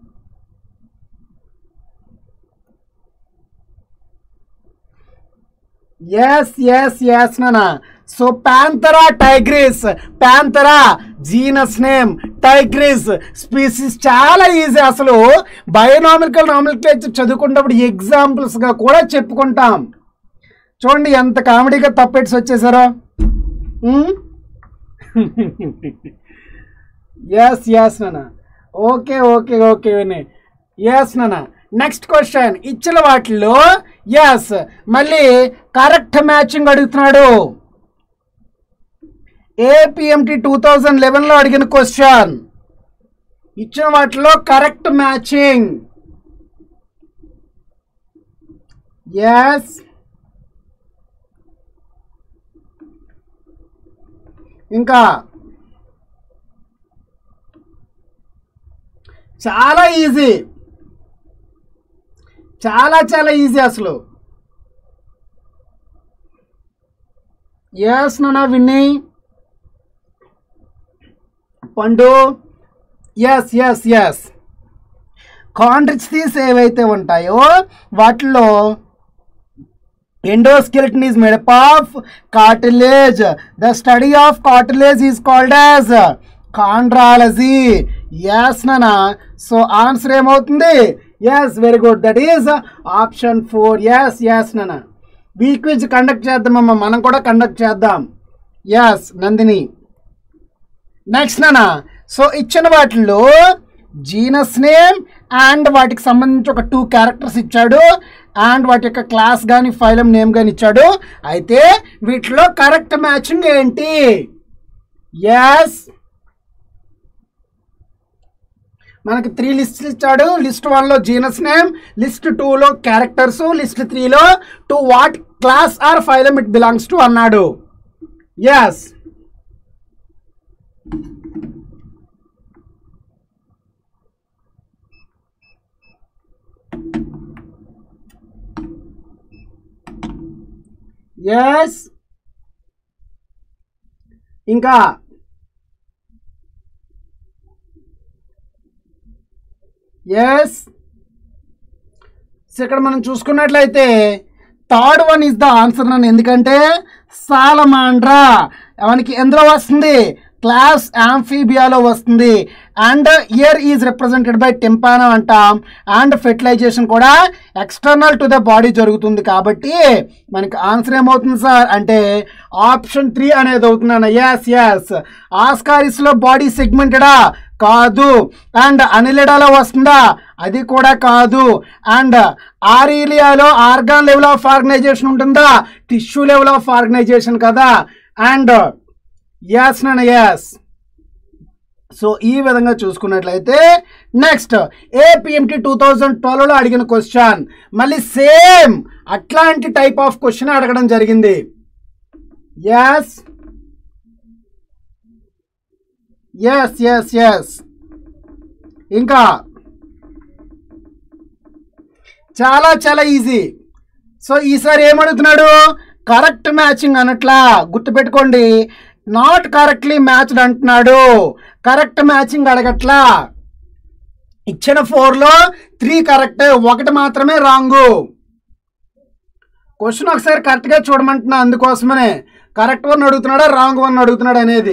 ఎస్ ఎస్ ఎస్ నానా. So Panthera tigris, Panthera genus name, tigris species. చాలా ఈజీ, అసలు బయోనామికల్ నామినిక్లేచర్ చదువుకున్నప్పుడు ఎగ్జాంపుల్స్గా కూడా చెప్పుకుంటాం. చూడండి ఎంత కామెడీగా తప్పెట్స్ వచ్చేసారో. ఎస్ ఎస్ నానా. ఓకే ఓకే ఓకే ఎస్ నానా. నెక్స్ట్ క్వశ్చన్ ఇచ్చిన వాటిల్లో ఎస్ మళ్ళీ కరెక్ట్ మ్యాచింగ్ అడుగుతున్నాడు. ఏపీఎంటీ టూ థౌజండ్ లెవెన్లో అడిగిన క్వశ్చన్. ఇచ్చిన వాటిలో కరెక్ట్ మ్యాచింగ్. ఎస్ ఇంకా చాలా ఈజీ. చాలా చాలా ఈజీ అసలు. ఎస్ నానా విన్నీ పండు. ఎస్ ఎస్ ఎస్ కాండ్రిచ్థీస్ ఏవైతే ఉంటాయో వాటిలో endoskeleton is made up of cartilage. The study of cartilage is called as chondrology. Yes నానా. సో ఆన్సర్ ఏమవుతుంది? Yes very good, that is option four. Yes yes నానా. We quiz conduct చేద్దామమ్మా, మనం కూడా conduct చేద్దాం. ఎస్ నందిని. నెక్స్ట్ నానా, so ఇచ్చిన వాటిల్లో జీనస్ నేమ్ అండ్ వాటికి సంబంధించి ఒక టూ క్యారెక్టర్స్ ఇచ్చాడు అండ్ వాటి యొక్క క్లాస్ కానీ ఫైలం నేమ్ కానీ ఇచ్చాడు. అయితే వీటిలో కరెక్ట్ మ్యాచింగ్ ఏంటి? ఎస్ మనకి త్రీ లిస్ట్ ఇచ్చాడు. లిస్ట్ వన్లో జీనస్ నేమ్, లిస్ట్ టూలో క్యారెక్టర్స్, లిస్ట్ త్రీలో to what class or phylum it belongs to అన్నాడు. ఎస్ ఎస్ ఇంకా ఎస్ ఇక్కడ మనం చూసుకున్నట్లయితే third one is the answer నన్ను. ఎందుకంటే సాలమాండ్రా మనకి ఎందులో వస్తుంది? క్లాస్ యాంఫీబియాలో వస్తుంది. And ear is represented by tympanum అంటాం. అండ్ ఫెర్టిలైజేషన్ కూడా ఎక్స్టర్నల్ టు ద బాడీ జరుగుతుంది. కాబట్టి మనకి ఆన్సర్ ఏమవుతుంది సార్ అంటే ఆప్షన్ త్రీ అనేది అవుతున్నాను. ఎస్ ఎస్ ఆస్కారిస్లో బాడీ సెగ్మెంటెడా? కాదు. అండ్ అనిలిడాలో వస్తుందా? అది కూడా కాదు. అండ్ ఆరీలియాలో ఆర్గాన్ లెవెల్ ఆఫ్ ఆర్గనైజేషన్ ఉంటుందా? టిష్యూ లెవెల్ ఆఫ్ ఆర్గనైజేషన్ కదా. అండ్ ఎస్ నాన్న ఎస్. సో ఈ విధంగా చూసుకున్నట్లయితే నెక్స్ట్ ఏపీఎంటీ టూ థౌజండ్ ట్వెల్వ్లో అడిగిన క్వశ్చన్ మళ్ళీ సేమ్ అట్లాంటి టైప్ ఆఫ్ క్వశ్చన్ అడగడం జరిగింది. ఎస్ ఎస్ ఎస్ ఎస్ ఇంకా చాలా చాలా ఈజీ. సో ఈసారి ఏమడుగుతున్నాడు? కరెక్ట్ మ్యాచింగ్ అనట్లా, గుర్తుపెట్టుకోండి. నాట్ కరెక్ట్లీ మ్యాచ్డ్ అంటున్నాడు, కరెక్ట్ మ్యాచింగ్ అడగట్లా. ఇచ్చిన ఫోర్లో త్రీ కరెక్ట్, ఒకటి మాత్రమే రాంగు. క్వశ్చన్ ఒకసారి కరెక్ట్గా చూడమంటున్నా, అందుకోసమనే కరెక్ట్ వన్ అడుగుతున్నాడా రాంగ్ వన్ అడుగుతున్నాడు అనేది.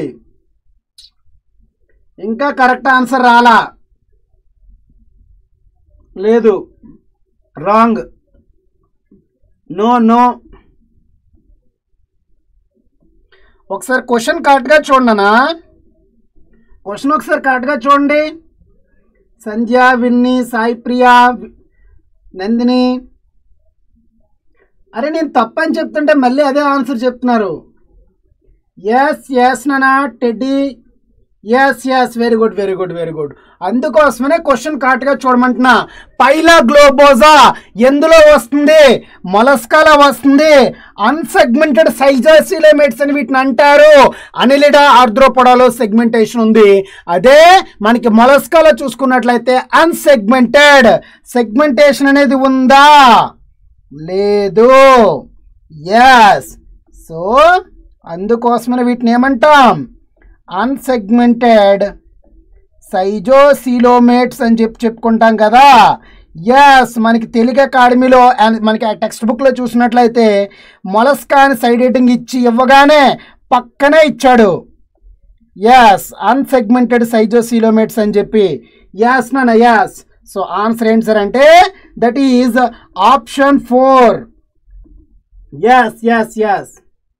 ఇంకా కరెక్ట్ ఆన్సర్ రాలా, లేదు, రాంగ్, నో నో. ఒకసారి క్వశ్చన్ కరెక్ట్గా చూడనా, క్వశ్చన్ ఒకసారి కరెక్ట్గా చూడండి. సంధ్య, విన్ని, సాయి ప్రియా, నందిని. అరే నేను తప్పని చెప్తుంటే మళ్ళీ అదే ఆన్సర్ చెప్తున్నారు. ఎస్ ఎస్ నానా. Teddy yes yes very good very good very good. అందుకోసమనే క్వశ్చన్ కరెక్ట్గా చూడమంటున్నా. పైలా గ్లోబోజా ఎందులో వస్తుంది? మొలస్కాలో వస్తుంది. అన్సెగ్మెంటెడ్ సైజోసిలోమేట్స్ అని వీటిని అంటారు. అనిలిడా ఆర్థ్రోపోడాలో సెగ్మెంటేషన్ ఉంది. అదే మనకి మొలస్కాలో చూసుకున్నట్లయితే అన్సెగ్మెంటెడ్ సెగ్మెంటేషన్ అనేది ఉందా? లేదు. ఎస్. సో అందుకోసమనే వీటిని ఏమంటాం? అన్సెగ్మెంటెడ్ సైజోసిలోమేట్స్ అని చెప్పి చెప్పుకుంటాం కదా. ఎస్ మనకి తెలుగు అకాడమీలో మనకి టెక్స్ట్ బుక్లో చూసినట్లయితే మొలస్కా అని సైడ్ హెడ్డింగ్ ఇచ్చి ఇవ్వగానే పక్కనే ఇచ్చాడు ఎస్ అన్సెగ్మెంటెడ్ సైజోసిలోమేట్స్ అని చెప్పి. ఎస్ నాన్న ఎస్. సో ఆన్సర్ ఏంటి సార్ అంటే that is option four. Yes yes yes.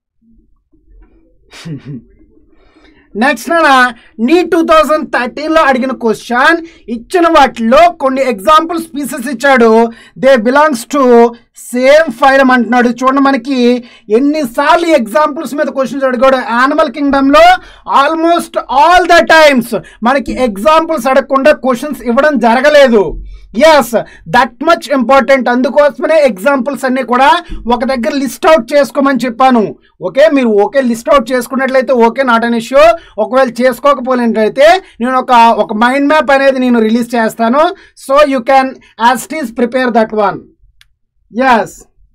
Next నా నీట్ టూ థౌజండ్ థర్టీన్లో అడిగిన క్వశ్చన్ ఇచ్చిన వాటిలో కొన్ని ఎగ్జాంపుల్ స్పీసెస్ ఇచ్చాడు. They belongs to same phylum అంటున్నాడు. చూడండి మనకి ఎన్నిసార్లు ఎగ్జాంపుల్స్ మీద క్వశ్చన్స్ అడిగాడు. యానిమల్ కింగ్డమ్లో ఆల్మోస్ట్ ఆల్ ద టైమ్స్ మనకి ఎగ్జాంపుల్స్ అడగకుండా క్వశ్చన్స్ ఇవ్వడం జరగలేదు. Yes that much important. అందుకోసమనే ఎగ్జాంపుల్స్ అన్నీ కూడా ఒక దగ్గర లిస్ట్ అవుట్ చేసుకోమని చెప్పాను. ఓకే, మీరు ఓకే లిస్ట్ అవుట్ చేసుకున్నట్లయితే ఓకే, నాట్ అన్ ఇష్యూ. ఒకవేళ చేసుకోకపోయినట్లయితే నేను ఒక ఒక మైండ్ మ్యాప్ అనేది నేను రిలీజ్ చేస్తాను. So you can as it is prepare that one. Yes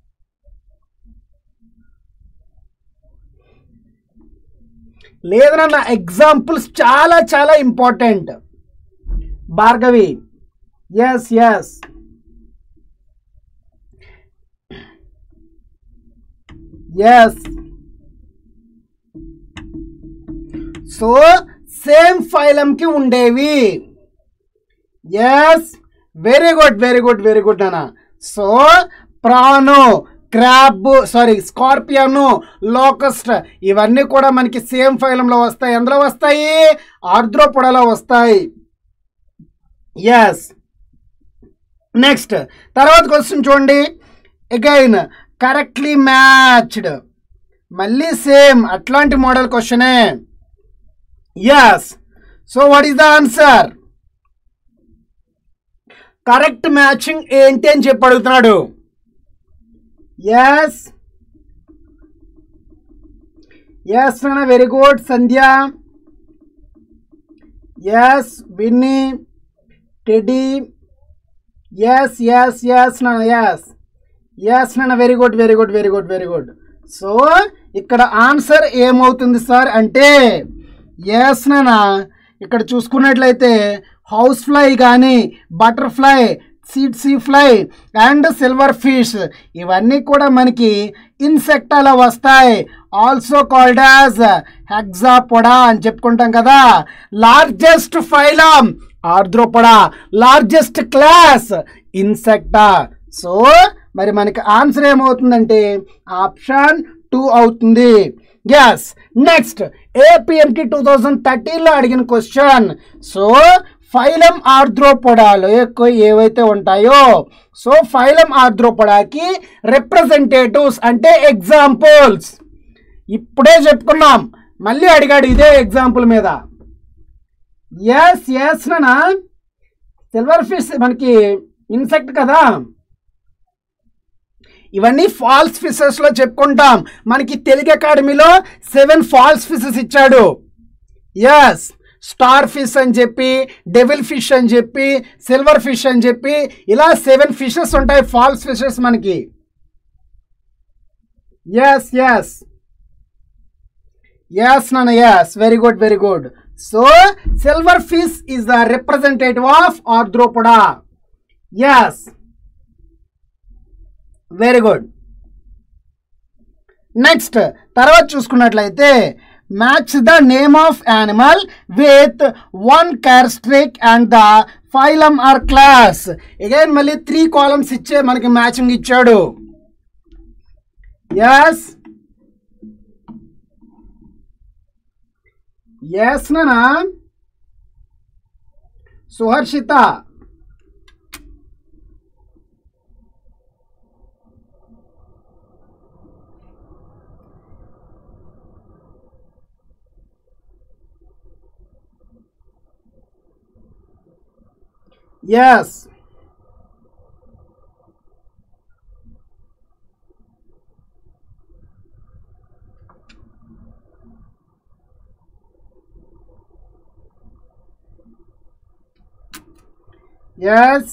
లేదన్న ఎగ్జాంపుల్స్ చాలా చాలా important. Bhargavi yes yes yes so same ఫైలంకి ఉండేవి. Yes very good very good very good అన్న. So prawn, crab, sorry scorpion, locust ఇవన్నీ కూడా మనకి సేమ్ ఫైలంలో వస్తాయి. ఎందులో వస్తాయి? ఆర్ద్రోపోడాలో వస్తాయి. ఎస్ నెక్స్ట్ తర్వాత క్వశ్చన్ చూడండి. అగైన్ కరెక్ట్లీ మ్యాచ్డ్, మళ్ళీ సేమ్ అట్లాంటి మోడల్ క్వశ్చనే. Yes so what is the answer? Correct matching ఏంటి అని చెప్పి అడుగుతున్నాడు. ఎస్ ఎస్ నాన్న very good. Sandhya yes. Vinni, Teddy yes yes yes నాన్న ఎస్ ఎస్ నాన్న very good very good very good very good. So ఇక్కడ ఆన్సర్ ఏమవుతుంది సార్ అంటే ఎస్ నాన్న. ఇక్కడ చూసుకున్నట్లయితే హౌస్ ఫ్లై కానీ, butterfly, tsetse fly and silver fish ఇవన్నీ కూడా మనకి ఇన్సెక్ట్ అలా వస్తాయి. ఆల్సో కాల్డ్ యాజ్ హెక్సాపోడా అని చెప్పుకుంటాం కదా. Largest phylum arthropoda, largest class insecta. So మరి మనకి ఆన్సర్ ఏమవుతుందంటే ఆప్షన్ టూ అవుతుంది. Yes next APMT two thousand థర్టీన్లో అడిగిన క్వశ్చన్. సో ఫైలం ఆర్ద్రోపోడాలో ఎక్కువ ఏవైతే ఉంటాయో, సో ఫైలం ఆర్ద్రోపోడాకి రిప్రజెంటేటివ్స్ అంటే ఎగ్జాంపుల్స్ ఇప్పుడే చెప్పుకున్నాం. మళ్ళీ అడిగాడు ఇదే ఎగ్జాంపుల్ మీద. ఎస్ ఎస్ నా సిల్వర్ ఫిష్ మనకి ఇన్సెక్ట్ కదా. ఇవన్నీ ఫాల్స్ ఫిషెస్లో చెప్పుకుంటాం. మనకి తెలుగు అకాడమీలో సెవెన్ ఫాల్స్ ఫిషెస్ ఇచ్చాడు. ఎస్ స్టార్ ఫిష్ అని చెప్పి, డెవిల్ ఫిష్ అని చెప్పి, సిల్వర్ ఫిష్ అని చెప్పి ఇలా సెవెన్ ఫిషెస్ ఉంటాయి ఫాల్స్ ఫిషెస్ మనకి. ఎస్ ఎస్ ఎస్ నాన్న yes very good very good. So silver fish is the representative of arthropoda. Yes very good. Next తర్వాత చూసుకున్నట్లయితే match the name of animal with one characteristic and the phylum or class. Again మళ్ళీ three columns ఇచ్చే మనకి matching ఇచ్చాడు. Yes yes నా Suharshita. Yes. Yes.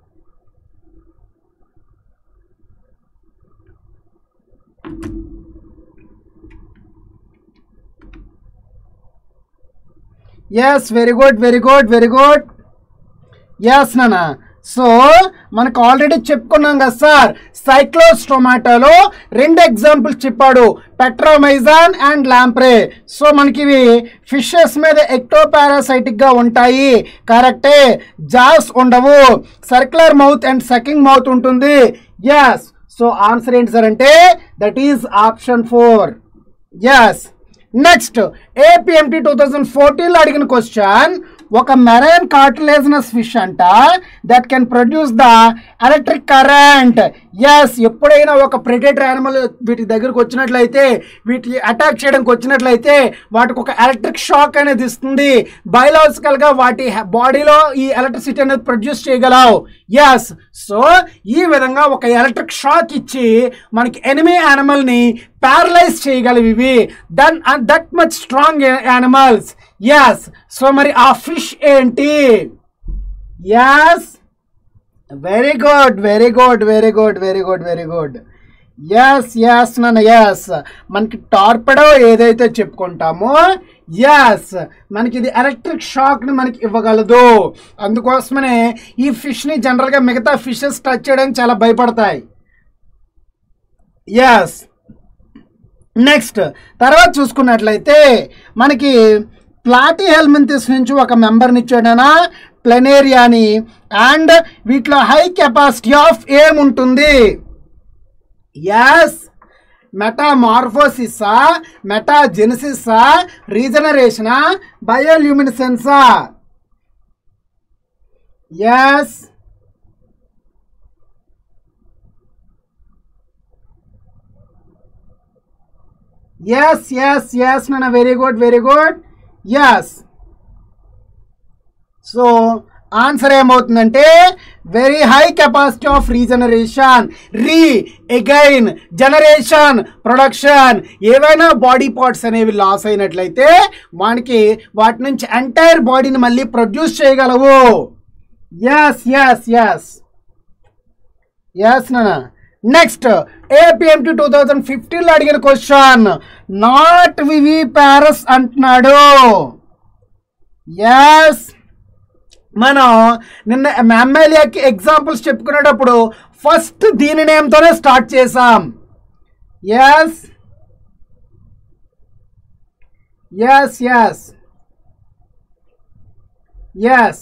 Yes, very good, very good, very good. Yes, Nana. So మనకు already చెప్పుకున్నాం కదా sir, సైక్లోస్టోమాటాలో రెండు examples చెప్పాడు, పెట్రోమైజాన్ అండ్ లాంప్రే. సో మనకి ఇవి ఫిషెస్ మీద ఎక్టోపారాసైటిక్గా ఉంటాయి, కరెక్టే. జాస్ ఉండవు, circular mouth and sucking mouth ఉంటుంది. ఎస్, సో ఆన్సర్ ఏంటి సార్ అంటే that is option four. Yes. Next APMT two thousand ఫోర్టీన్లో అడిగిన క్వశ్చన్, ఒక మెరైన్ కార్టిలేజినస్ ఫిష్ అంట that can produce the electric current. Yes, ఎప్పుడైనా ఒక ప్రెడేటర్ యానిమల్ వీటి దగ్గరకు వచ్చినట్లయితే, వీటికి అటాక్ చేయడానికి వచ్చినట్లయితే వాటికి ఒక ఎలక్ట్రిక్ షాక్ అనేది ఇస్తుంది. బయలాజికల్గా వాటి బాడీలో ఈ ఎలక్ట్రిసిటీ అనేది ప్రొడ్యూస్ చేయగలవు. ఎస్, సో ఈ విధంగా ఒక ఎలక్ట్రిక్ షాక్ ఇచ్చి మనకి ఎనిమీ యానిమల్ని ప్యారలైజ్ చేయగలవు ఇవి. Than that much strong animals. Yes, so మరి ఆ ఫిష్ ఏంటి? Yes very good very good very good very good very good yes yes నాన్న ఎస్ మనకి టార్పెడో ఏదైతే చెప్పుకుంటామో ఎస్ మనకి ఇది ఎలక్ట్రిక్ షాక్ని మనకి ఇవ్వగలదు. అందుకోసమనే ఈ ఫిష్ని జనరల్గా మిగతా ఫిషెస్ టచ్ చేయడానికి చాలా భయపడతాయి. ఎస్ నెక్స్ట్ తర్వాత చూసుకున్నట్లయితే మనకి ప్లాటీ హెల్మింథస్ నుంచి ఒక మెంబర్ని ఇచ్చాడనా ప్లెనేరియాని. అండ్ వీటిలో హై కెపాసిటీ ఆఫ్ ఏముంటుంది? ఎస్ మెటామార్ఫోసిసా, మెటాజెనిసిసా, రీజనరేషనా, బయోల్యూమినిసెన్సా? ఎస్ ఎస్ ఎస్ ఎస్ నాన్న very good very good yes. So answer ఏమవుతుందంటే very high capacity of regeneration. Re again generation production. ఏవైనా బాడీ పార్ట్స్ అనేవి లాస్ అయినట్లయితే వానికి వాటి నుంచి ఎంటైర్ బాడీని మళ్ళీ ప్రొడ్యూస్ చేయగలవు. ఎస్ ఎస్ ఎస్ ఎస్ నాన్న. నెక్స్ట్ ఏపీఎంటీ టూ థౌజండ్ ఫిఫ్టీన్లో అడిగిన క్వశ్చన్ నాట్ వివి ప్యారస్ అంటున్నాడు. ఎస్ మనం నిన్న మ్యామ్మేలియాకి ఎగ్జాంపుల్స్ చెప్పుకునేటప్పుడు ఫస్ట్ దీని నేమ్తోనే స్టార్ట్ చేసాం. Yes yes yes yes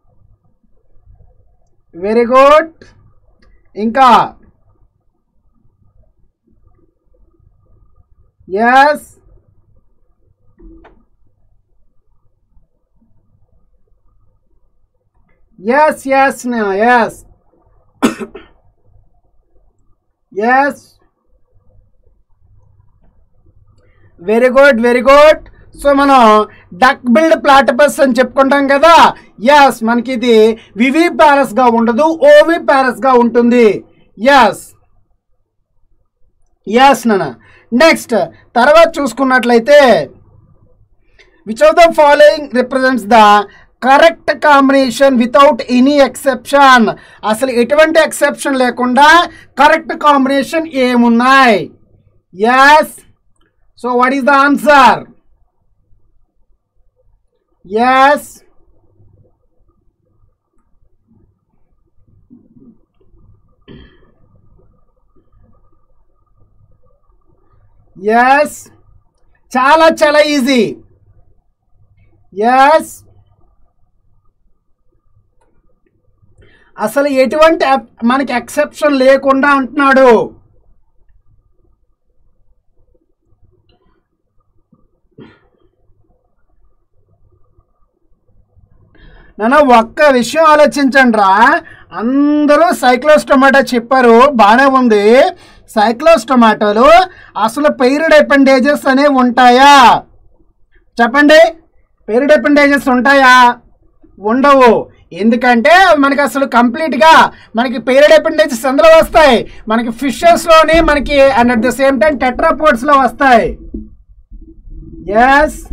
very good. ఇంకా yes yes yes no yes yes very good very good. So మనం డక్ బిల్డ్ ప్లాటిపస్ అని చెప్పుకుంటాం కదా. ఎస్ మనకి ఇది వివి ప్యారస్గా ఉండదు, ఓవి ప్యారస్గా ఉంటుంది. ఎస్ ఎస్ నాన్న. నెక్స్ట్ తర్వాత చూసుకున్నట్లయితే which of the following represents the correct combination without any exception? అసలు ఎటువంటి ఎక్సెప్షన్ లేకుండా కరెక్ట్ కాంబినేషన్ ఏమున్నాయి? Yes so what is the answer? Yes yes చాలా చాలా ఈజీ. ఎస్ అసలు ఎటువంటి మనకి ఎక్సెప్షన్ లేకుండా అంటున్నాడు. నాన్న ఒక్క విషయం ఆలోచించండి రా. అందరూ సైక్లోస్టొమాటో చెప్పారు, బాగానే ఉంది. సైక్లోస్టొమాటోలు అసలు పెయిర్డ్ అపెండేజెస్ అనేవి ఉంటాయా? చెప్పండి, పెయిర్డ్ అపెండేజెస్ ఉంటాయా? ఉండవు. ఎందుకంటే మనకి అసలు కంప్లీట్గా మనకి పెయిర్డ్ అపెండేజెస్ అందులో వస్తాయి, మనకి ఫిషెస్లోని మనకి and at the same time టెట్రాపోడ్స్లో వస్తాయి. ఎస్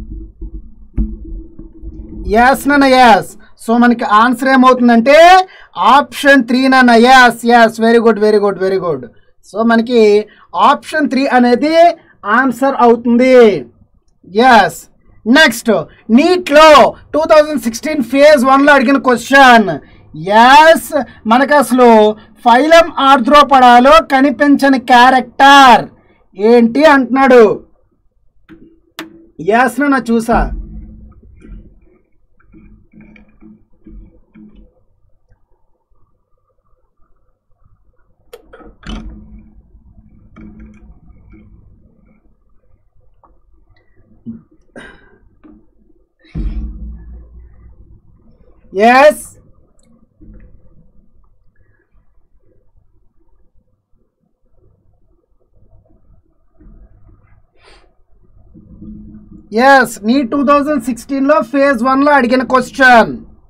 ఎస్ నాన్న ఎస్. సో మనకి ఆన్సర్ ఏమవుతుందంటే ఆప్షన్ త్రీ నాన్న. Yes yes very good very good very good. So మనకి ఆప్షన్ త్రీ అనేది ఆన్సర్ అవుతుంది. ఎస్ నెక్స్ట్ నీట్లో టూ థౌజండ్ సిక్స్టీన్ ఫేజ్ వన్లో అడిగిన క్వశ్చన్. ఎస్ మనకు అసలు ఫైలం ఆర్థ్రోపడాలో కనిపించని క్యారెక్టర్ ఏంటి అంటున్నాడు. ఎస్ నా చూసా. Yes. Yes. NEET two thousand సిక్స్టీన్లో ఫేజ్ వన్లో అడిగిన క్వశ్చన్.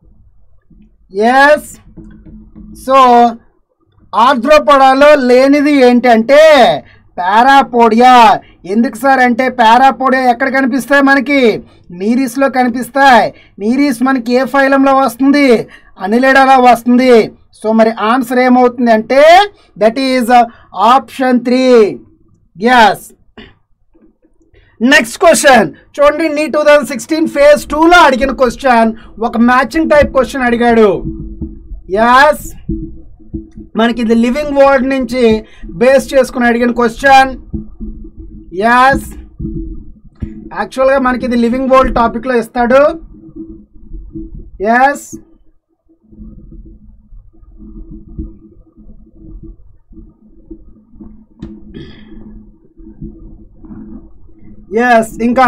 ఎస్ సో ఆర్థ్రోపోడాలో లేనిది ఏంటంటే పారాపోడియా. ఎందుకు సార్ అంటే పారాపోడియా ఎక్కడ కనిపిస్తాయి? మనకి నీరీస్లో కనిపిస్తాయి. నీరీస్ మనకి ఏ ఫైలంలో వస్తుంది? అనిలేడాలో వస్తుంది. సో మరి ఆన్సర్ ఏమవుతుంది అంటే that is option three. Yes. Next question చూడండి, NEET two thousand sixteen phase టూలో అడిగిన క్వశ్చన్ ఒక మ్యాచింగ్ టైప్ క్వశ్చన్ అడిగాడు. ఎస్, మనకి ఇది లివింగ్ వరల్డ్ నుంచి బేస్ చేసుకుని అడిగిన క్వశ్చన్. ఎస్, యాక్చువల్గా మనకి ఇది లివింగ్ వరల్డ్ టాపిక్లో ఇస్తాడు. ఎస్, ఎస్ ఇంకా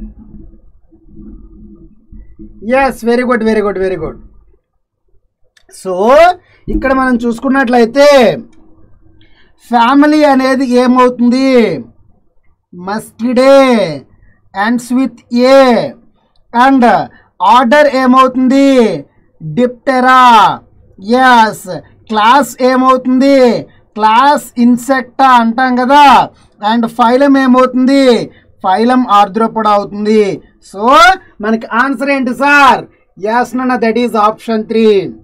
yes very good very good very good. So ఇక్కడ మనం చూసుకున్నట్లయితే ఫ్యామిలీ అనేది ఏమవుతుంది, muscidae ends with A, and order ఏమవుతుంది డిప్టెరా. ఎస్, క్లాస్ ఏమవుతుంది క్లాస్ ఇన్సెక్టా అంటాం కదా, అండ్ ఫైలం ఏమవుతుంది ఫైలం ఆర్థ్రోపోడా అవుతుంది. సో మనకి ఆన్సర్ ఏంటి సార్? ఎస్ నాన్న, that is option three.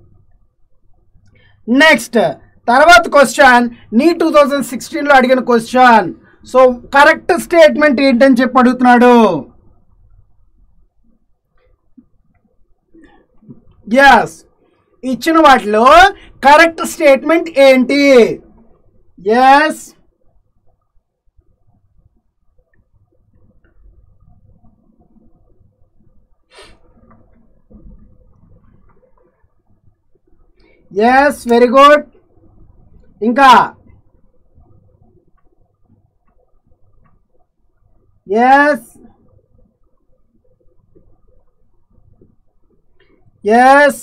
Next తర్వాత క్వశ్చన్ నీ టూ థౌజండ్ సిక్స్టీన్లో అడిగిన క్వశ్చన్. సో కరెక్ట్ స్టేట్మెంట్ ఏంటని చెప్పి అడుగుతున్నాడు. ఎస్, ఇచ్చిన వాటిలో కరెక్ట్ స్టేట్మెంట్ ఏంటి? Yes, yes very good. ఇంకా ఎస్ ఎస్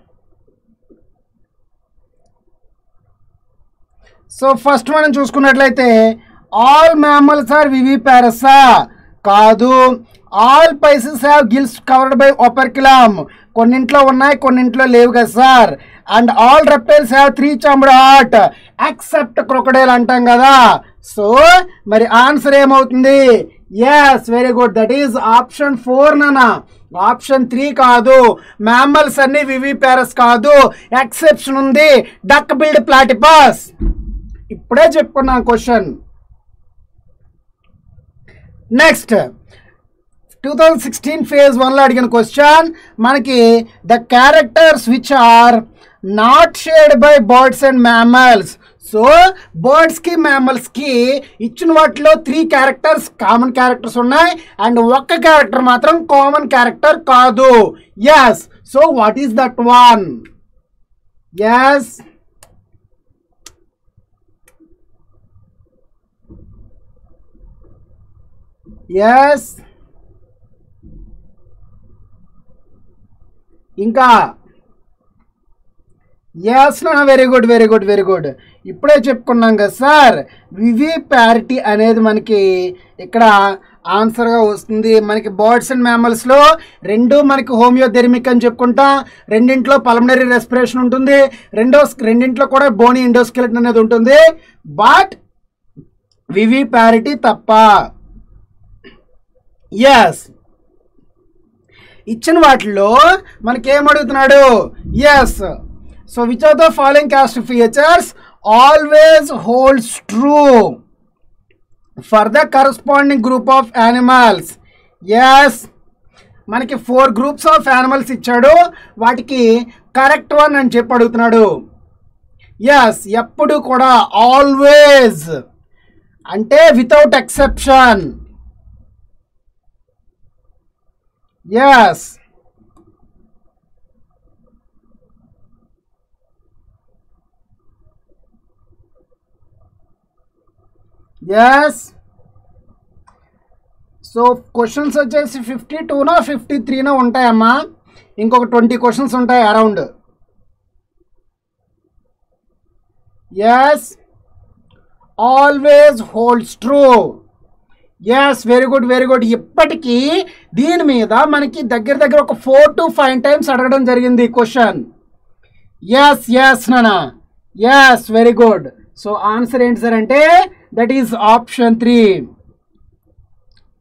సో ఫస్ట్ మనం చూసుకున్నట్లయితే ఆల్ మ్యామల్స్ ఆర్ వివిపారసా, కాదు. All pisces have gills covered by operculum, కొన్నింట్లో ఉన్నాయి కొన్నింట్లో లేవు కదా sir. And all reptiles have three chambered heart except crocodile అంటాం కదా. సో మరి ఆన్సర్ ఏమవుతుంది? Yes very good, that is option four నానా, ఆప్షన్ త్రీ కాదు. మ్యామల్స్ అన్ని వివిపారస్ కాదు, ఎక్సెప్షన్ ఉంది డక్ బిల్డ్ ప్లాటిపస్. ఇప్పుడే చెప్పుకున్నాం question. Next two thousand sixteen phase వన్లో అడిగిన క్వశ్చన్ మనకి the characters which are not shared by birds and mammals. So బర్డ్స్కి మ్యామల్స్కి ఇచ్చిన వాటిలో త్రీ క్యారెక్టర్స్ కామన్ క్యారెక్టర్స్ ఉన్నాయి, అండ్ ఒక్క క్యారెక్టర్ మాత్రం కామన్ క్యారెక్టర్ కాదు. Yes, so what is that one? Yes, yes ఇంకా ఎస్ నా, very good very good very good. ఇప్పుడే చెప్పుకున్నాం కదా సార్, వివిపారిటీ అనేది మనకి ఇక్కడ ఆన్సర్గా వస్తుంది. మనకి బర్డ్స్ అండ్ మ్యామల్స్లో రెండు మనకి హోమియోథెర్మిక్ అని చెప్పుకుంటాం, రెండింట్లో పల్మనరీ రెస్పిరేషన్ ఉంటుంది, రెండో రెండింట్లో కూడా బోనీ ఎండోస్కెలెటన్ అనేది ఉంటుంది. బట్ వివిపారిటీ తప్ప. ఎస్, ఇచ్చిన వాటిలో మనకి ఏమడుగుతున్నాడు? Yes, so which of the following cast features always holds true for the corresponding group of animals. Yes, మనకి ఫోర్ గ్రూప్స్ ఆఫ్ యానిమల్స్ ఇచ్చాడు, వాటికి కరెక్ట్ వన్ అని చెప్పి అడుగుతున్నాడు. ఎస్, ఎప్పుడు కూడా ఆల్వేస్ అంటే without exception. Yes, yes so questions వచ్చేసి ఫిఫ్టీ టూనో ఫిఫ్టీ త్రీనో ఉంటాయమ్మా, ఇంకొక ట్వంటీ క్వశ్చన్స్ ఉంటాయి around. Yes, always holds true. Yes very good very good. ఇప్పటికీ దీని మీద మనకి దగ్గర దగ్గర ఒక ఫోర్ టు ఫైవ్ టైమ్స్ అడగడం జరిగింది క్వశ్చన్. ఎస్ ఎస్ నానా, yes very good. So answer ఏంటి సార్ అంటే that is option three.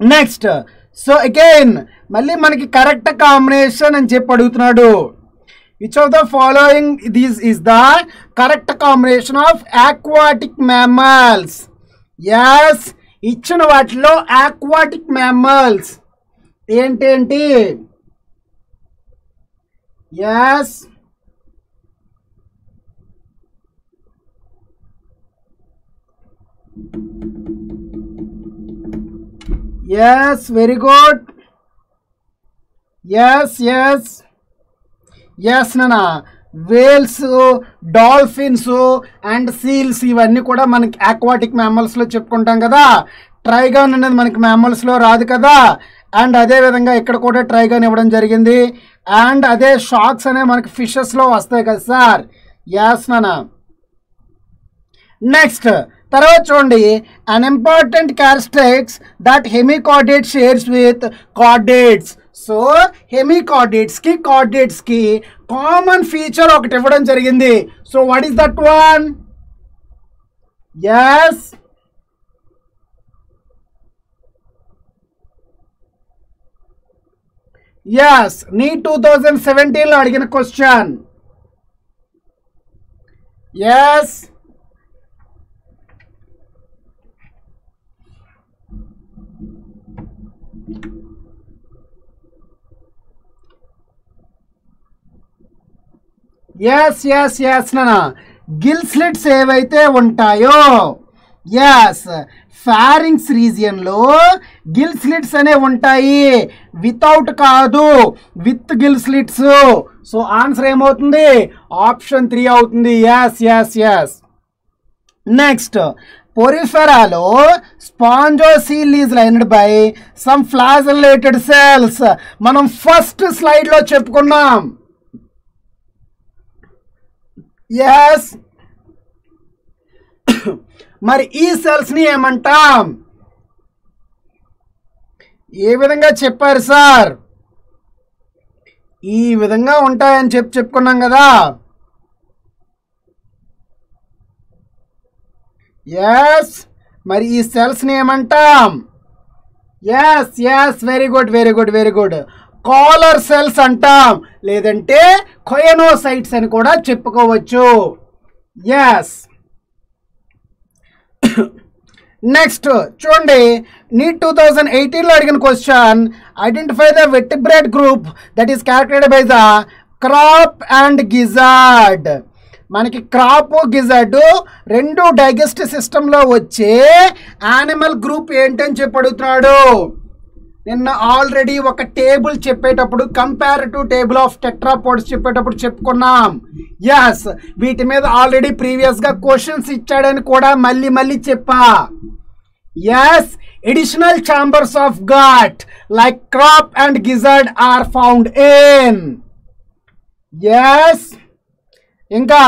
Next so again మళ్ళీ మనకి కరెక్ట్ కాంబినేషన్ అని చెప్పి అడుగుతున్నాడు. Which of the following this is the correct combination of aquatic mammals? Yes, ఇచ్చిన వాటిలో ఆక్వాటిక్ మ్యామల్స్ ఏంటేంటి? Yes, yes, very good. Yes yes yes నానా, whales, dolphins and seals ఇవన్నీ కూడా మనకి ఆక్వాటిక్ మ్యామల్స్లో చెప్పుకుంటాం కదా. ట్రైగాన్ అనేది మనకి మ్యామల్స్లో రాదు కదా. అండ్ అదేవిధంగా ఇక్కడ కూడా ట్రైగాన్ ఇవ్వడం జరిగింది. అండ్ అదే షార్క్స్ అనేవి మనకి ఫిషెస్లో వస్తాయి కదా సార్. ఎస్ నానా. నెక్స్ట్ తర్వాత చూడండి, an important characteristics that hemichordate shares with chordates. సో హెమికార్డేట్స్కి కార్డేట్స్కి కామన్ ఫీచర్ ఒకటి ఇవ్వడం జరిగింది. So what is that one? Yes, yes, NEET two thousand సెవెంటీన్లో అడిగిన question. Yes, yes yes yes నానా, గిల్ స్లిట్స్ ఏవైతే ఉంటాయో, ఎస్, ఫారింగ్స్ రీజియన్లో గిల్ స్లిట్స్ అనేవి ఉంటాయి. వితౌట్ కాదు, with gill slits. So answer ఏమవుతుంది? ఆప్షన్ త్రీ అవుతుంది. Yes yes yes. నెక్స్ట్, పొరిఫెరాలో spongocoel is lined by some flagellated cells. మనం ఫస్ట్ స్లైడ్లో చెప్పుకున్నాం. ఎస్, మరి ఈ సెల్స్ని ఏమంటాం? ఏ విధంగా చెప్పారు సార్? ఈ విధంగా ఉంటాయని చెప్పి చెప్పుకున్నాం కదా. ఎస్, మరి ఈ సెల్స్ని ఏమంటాం? Yes yes, very good very good very good. Collar cells అంటాం, లేదంటే కొయనోసైట్స్ అని కూడా చెప్పుకోవచ్చు. ఎస్. నెక్స్ట్ చూడండి, నీట్ టూ థౌజండ్ ఎయిటీన్లో అడిగిన question, identify the vertebrate group that is characterized by the crop and gizzard. మనకి క్రాప్, గిజార్డ్ రెండు డైజెస్టివ్ సిస్టంలో వచ్చే యానిమల్ గ్రూప్ ఏంటని చెప్పి అడుగుతున్నాడు. నిన్న ఆల్రెడీ ఒక టేబుల్ చెప్పేటప్పుడు కంపారిటివ్ టేబుల్ ఆఫ్ టెట్రాపోడ్స్ చెప్పేటప్పుడు చెప్పుకున్నాం. ఎస్, వీటి మీద ఆల్రెడీ ప్రీవియస్గా క్వశ్చన్స్ ఇచ్చాడని కూడా మళ్ళీ మళ్ళీ చెప్పా. Yes, additional chambers of gut like crop and gizzard are found in. Yes, ఇంకా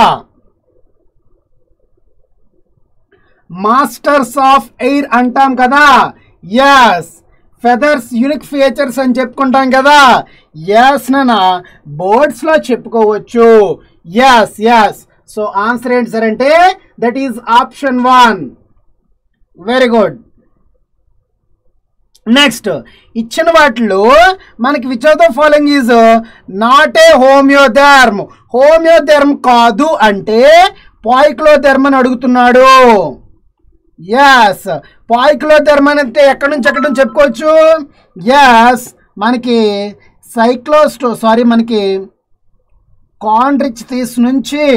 మాస్టర్స్ ఆఫ్ ఎయిర్ అంటాం కదా. ఎస్, ఫెదర్స్ యూనిక్ ఫీచర్స్ అని చెప్పుకుంటాం కదా. ఎస్ నానా, బర్డ్స్లో చెప్పుకోవచ్చు. Yes yes. సో ఆన్సర్ ఏంటి సార్ అంటే that is option one. Very good. Next, ఇచ్చిన వాటిలో మనకి which of the following is not a homeotherm. Homeotherm కాదు అంటే పాయిక్లోథెర్మ్ అని అడుగుతున్నాడు. ఎస్, పాయిక్లోథెర్మ్ అంటే ఎక్కడి నుంచి ఎక్కడి నుంచి చెప్పుకోవచ్చు. ఎస్, మనకి సైక్లోస్టో సారీ మనకి కాండ్రిచ్థీస్ నుంచి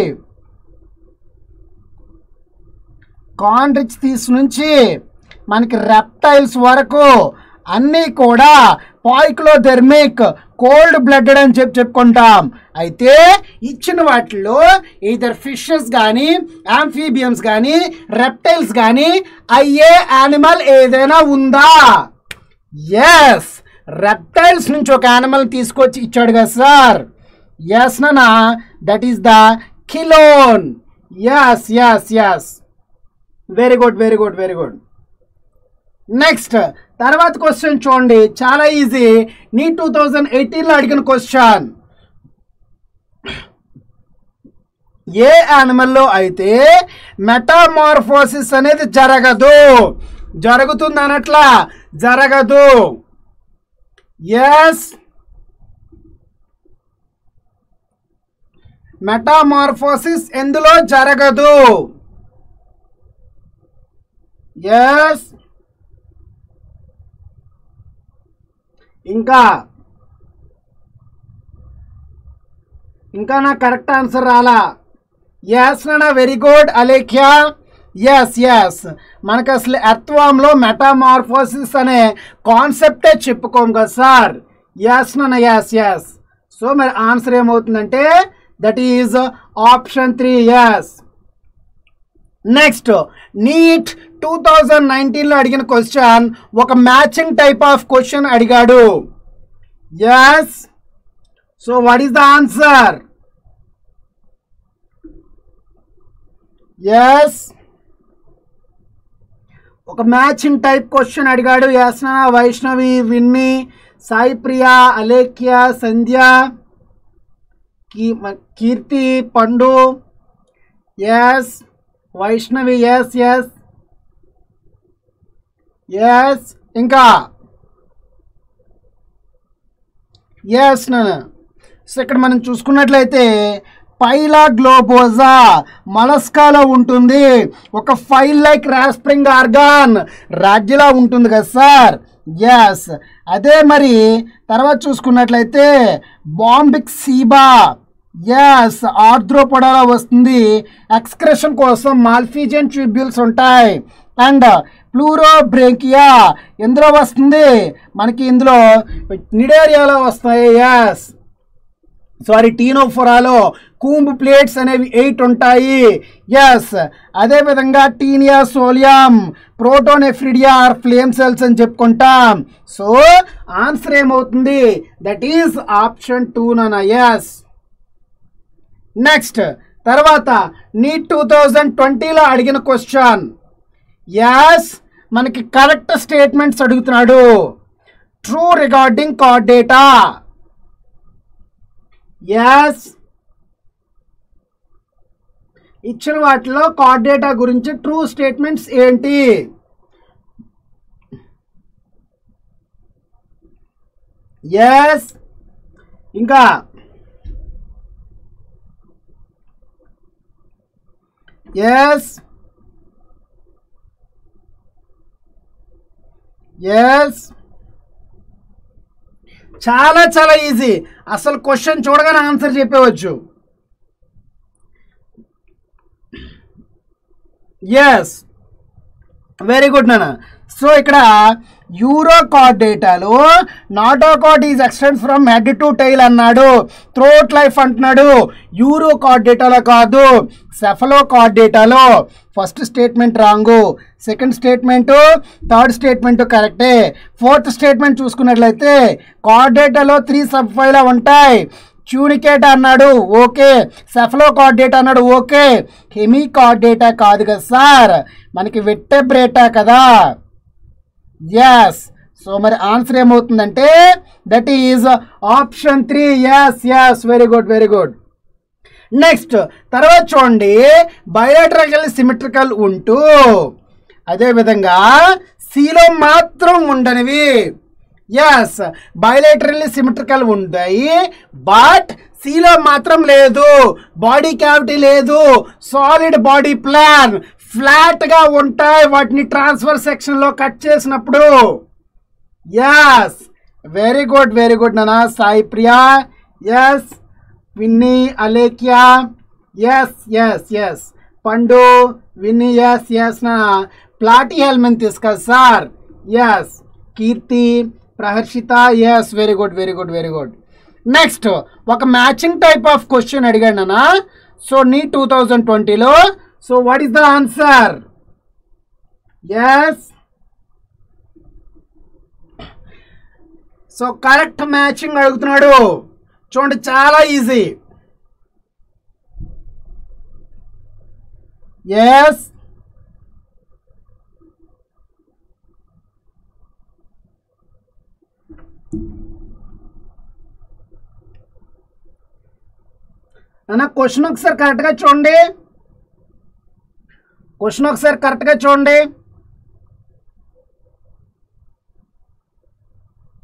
కాండ్రిచ్థీస్ నుంచి మనకి రెప్టైల్స్ వరకు అన్నీ కూడా పాయిక్లోథెర్మిక్, కోల్డ్ బ్లడెడ్ అని చెప్పి చెప్పుకుంటాం. అయితే ఇచ్చిన వాటిలో ఈదర్ ఫిషెస్ కానీ, యాంఫీబియమ్స్ కానీ, రెప్టైల్స్ కానీ అయ్యే యానిమల్ ఏదైనా ఉందా? ఎస్, రెప్టైల్స్ నుంచి ఒక యానిమల్ తీసుకొచ్చి ఇచ్చాడు కదా సార్. ఎస్ నానా, దట్ ఈస్ ద కిలోన్. Yes yes yes, very good very good very good. Next తర్వాత క్వశ్చన్ చూడండి, చాలా ఈజీ. నీ టూ థౌజండ్ ఎయిటీన్లో అడిగిన క్వశ్చన్, ఏ యానిమల్లో అయితే మెటామార్ఫోసిస్ అనేది జరగదు, జరుగుతుంది అనట్లా, జరగదు. ఎస్, మెటామార్ఫోసిస్ ఎందులో జరగదు? ఎస్. ఇంకా ఇంకా నా కరెక్ట్ ఆన్సర్ రాలా? ఎస్ నానా, very good Alekhya. Yes yes మనకు అసలు ఎర్త్వామ్లో మెటామార్ఫోసిస్ అనే కాన్సెప్టే చెప్పుకోం కదా సార్. ఎస్ నాన్న, ఎస్ ఎస్. సో మరి ఆన్సర్ ఏమవుతుందంటే that is option three. Yes. Next, NEET two thousand నైన్టీన్లో అడిగిన క్వశ్చన్ ఒక మ్యాచింగ్ టైప్ ఆఫ్ క్వశ్చన్ అడిగాడు. Yes. So what is the answer? Yes, ఒక మ్యాచింగ్ టైప్ క్వశ్చన్ అడిగాడు. ఎస్ నా, వైష్ణవి, విన్ని, సాయి ప్రియా, అలేఖ్య, సంధ్య, కీర్తి, పండు. Yes Vaishnavi. Yes yes yes. ఇంకా ఎస్ నాన్న. సో ఇక్కడ మనం చూసుకున్నట్లయితే పైలా గ్లోబోజా మలస్కాలో ఉంటుంది. ఒక ఫైల్ లైక్ రాస్ప్రింగ్ ఆర్గాన్ రాజ్యలా ఉంటుంది కదా సార్. ఎస్. అదే మరి తర్వాత చూసుకున్నట్లయితే బాంబిక్ సీబా, ఎస్, ఆర్థ్రోపోడాలో వస్తుంది. ఎక్స్క్రెషన్ కోసం మాల్ఫీజియన్ ట్యూబ్యూల్స్ ఉంటాయి. అండ్ ప్లూరోబ్రేకియా ఎందులో వస్తుంది? మనకి ఇందులో నిడేరియాలో వస్తాయి. ఎస్. సారీ, టీనోఫోరాలో కూంబ్ ప్లేట్స్ అనేవి ఎయిట్ ఉంటాయి. ఎస్. అదేవిధంగా taenia solium, protonephridia or flame cells అని చెప్పుకుంటాం. సో ఆన్సర్ ఏమవుతుంది? దట్ ఈజ్ ఆప్షన్ టూ నాన్న. ఎస్. నెక్స్ట్, తర్వాత నీట్ టూ థౌజండ్ ట్వంటీలో అడిగిన క్వశ్చన్. ఎస్, మనకి కరెక్ట్ స్టేట్మెంట్స్ అడుగుతున్నాడు. True regarding chordata. Yes, ఇచ్చిన వాటిలో కార్డ్ డేటా గురించి ట్రూ స్టేట్మెంట్స్ ఏంటి? ఎస్. ఇంకా ఎస్ ఎస్. చాలా చాలా ఈజీ. అసలు క్వశ్చన్ చూడగానే ఆన్సర్ చెప్పవచ్చు. ఎస్, వెరీ గుడ్ నాన్న. సో ఇక్కడ యూరోకార్డ్ డేటాలో notochord is extended from head to tail అన్నాడు. థ్రోట్ లైఫ్ అంటున్నాడు. యూరోకార్డ్ డేటాలో కాదు, సెఫలోకార్డ్ డేటాలో. First statement wrong, second statement, third statement కరెక్టే. ఫోర్త్ స్టేట్మెంట్ చూసుకున్నట్లయితే కార్డ్ డేటాలో త్రీ సబ్ ఫైలా ఉంటాయి. ట్యూనికేట్ అన్నాడు, ఓకే. సెఫలోకార్డ్ డేటా అన్నాడు, ఓకే. హెమికార్డ్ డేటా కాదు కదా సార్, మనకి వెట్టెబ్రేటా కదా. ఎస్. సో మరి ఆన్సర్ ఏమవుతుందంటే that is option three. Yes yes, very good very good. Next, తర్వాత చూడండి, బయోలాటరల్ సిమెట్రికల్ ఉంటూ అదేవిధంగా సిలో మాత్రం ఉండనివి. ఎస్, బయోలాటరల్లీ సిమెట్రికల్ ఉంటాయి, బట్ సిలో మాత్రం లేదు. బాడీ క్యావిటీ లేదు, సాలిడ్ బాడీ ప్లాన్, ఫ్లాట్గా ఉంటాయి. వాటిని ట్రాన్స్ఫర్ సెక్షన్లో కట్ చేసినప్పుడు. Yes, very good very good నాన్న. Sai Priya. Yes. Vinni, Alekhya. Yes yes yes. Pandu, Vinni. Yes yes నా. ప్లాటీ హెల్మెంట్ తీసుకో sir. Yes. Keerthi, Praharshita. Yes, very good very good very good. Next, ఒక మ్యాచింగ్ టైప్ ఆఫ్ క్వశ్చన్ అడిగాడు అన్న. సో నీ టూ థౌజండ్ ట్వంటీలో. So what is the answer? Yes. So correct matching అడుగుతున్నాడు. చూడండి, చాలా easy. Yes. అన్న question ఒకసారి కరెక్ట్గా చూడండి. క్వశ్చన్ ఒకసారి కరెక్ట్గా చూడండి.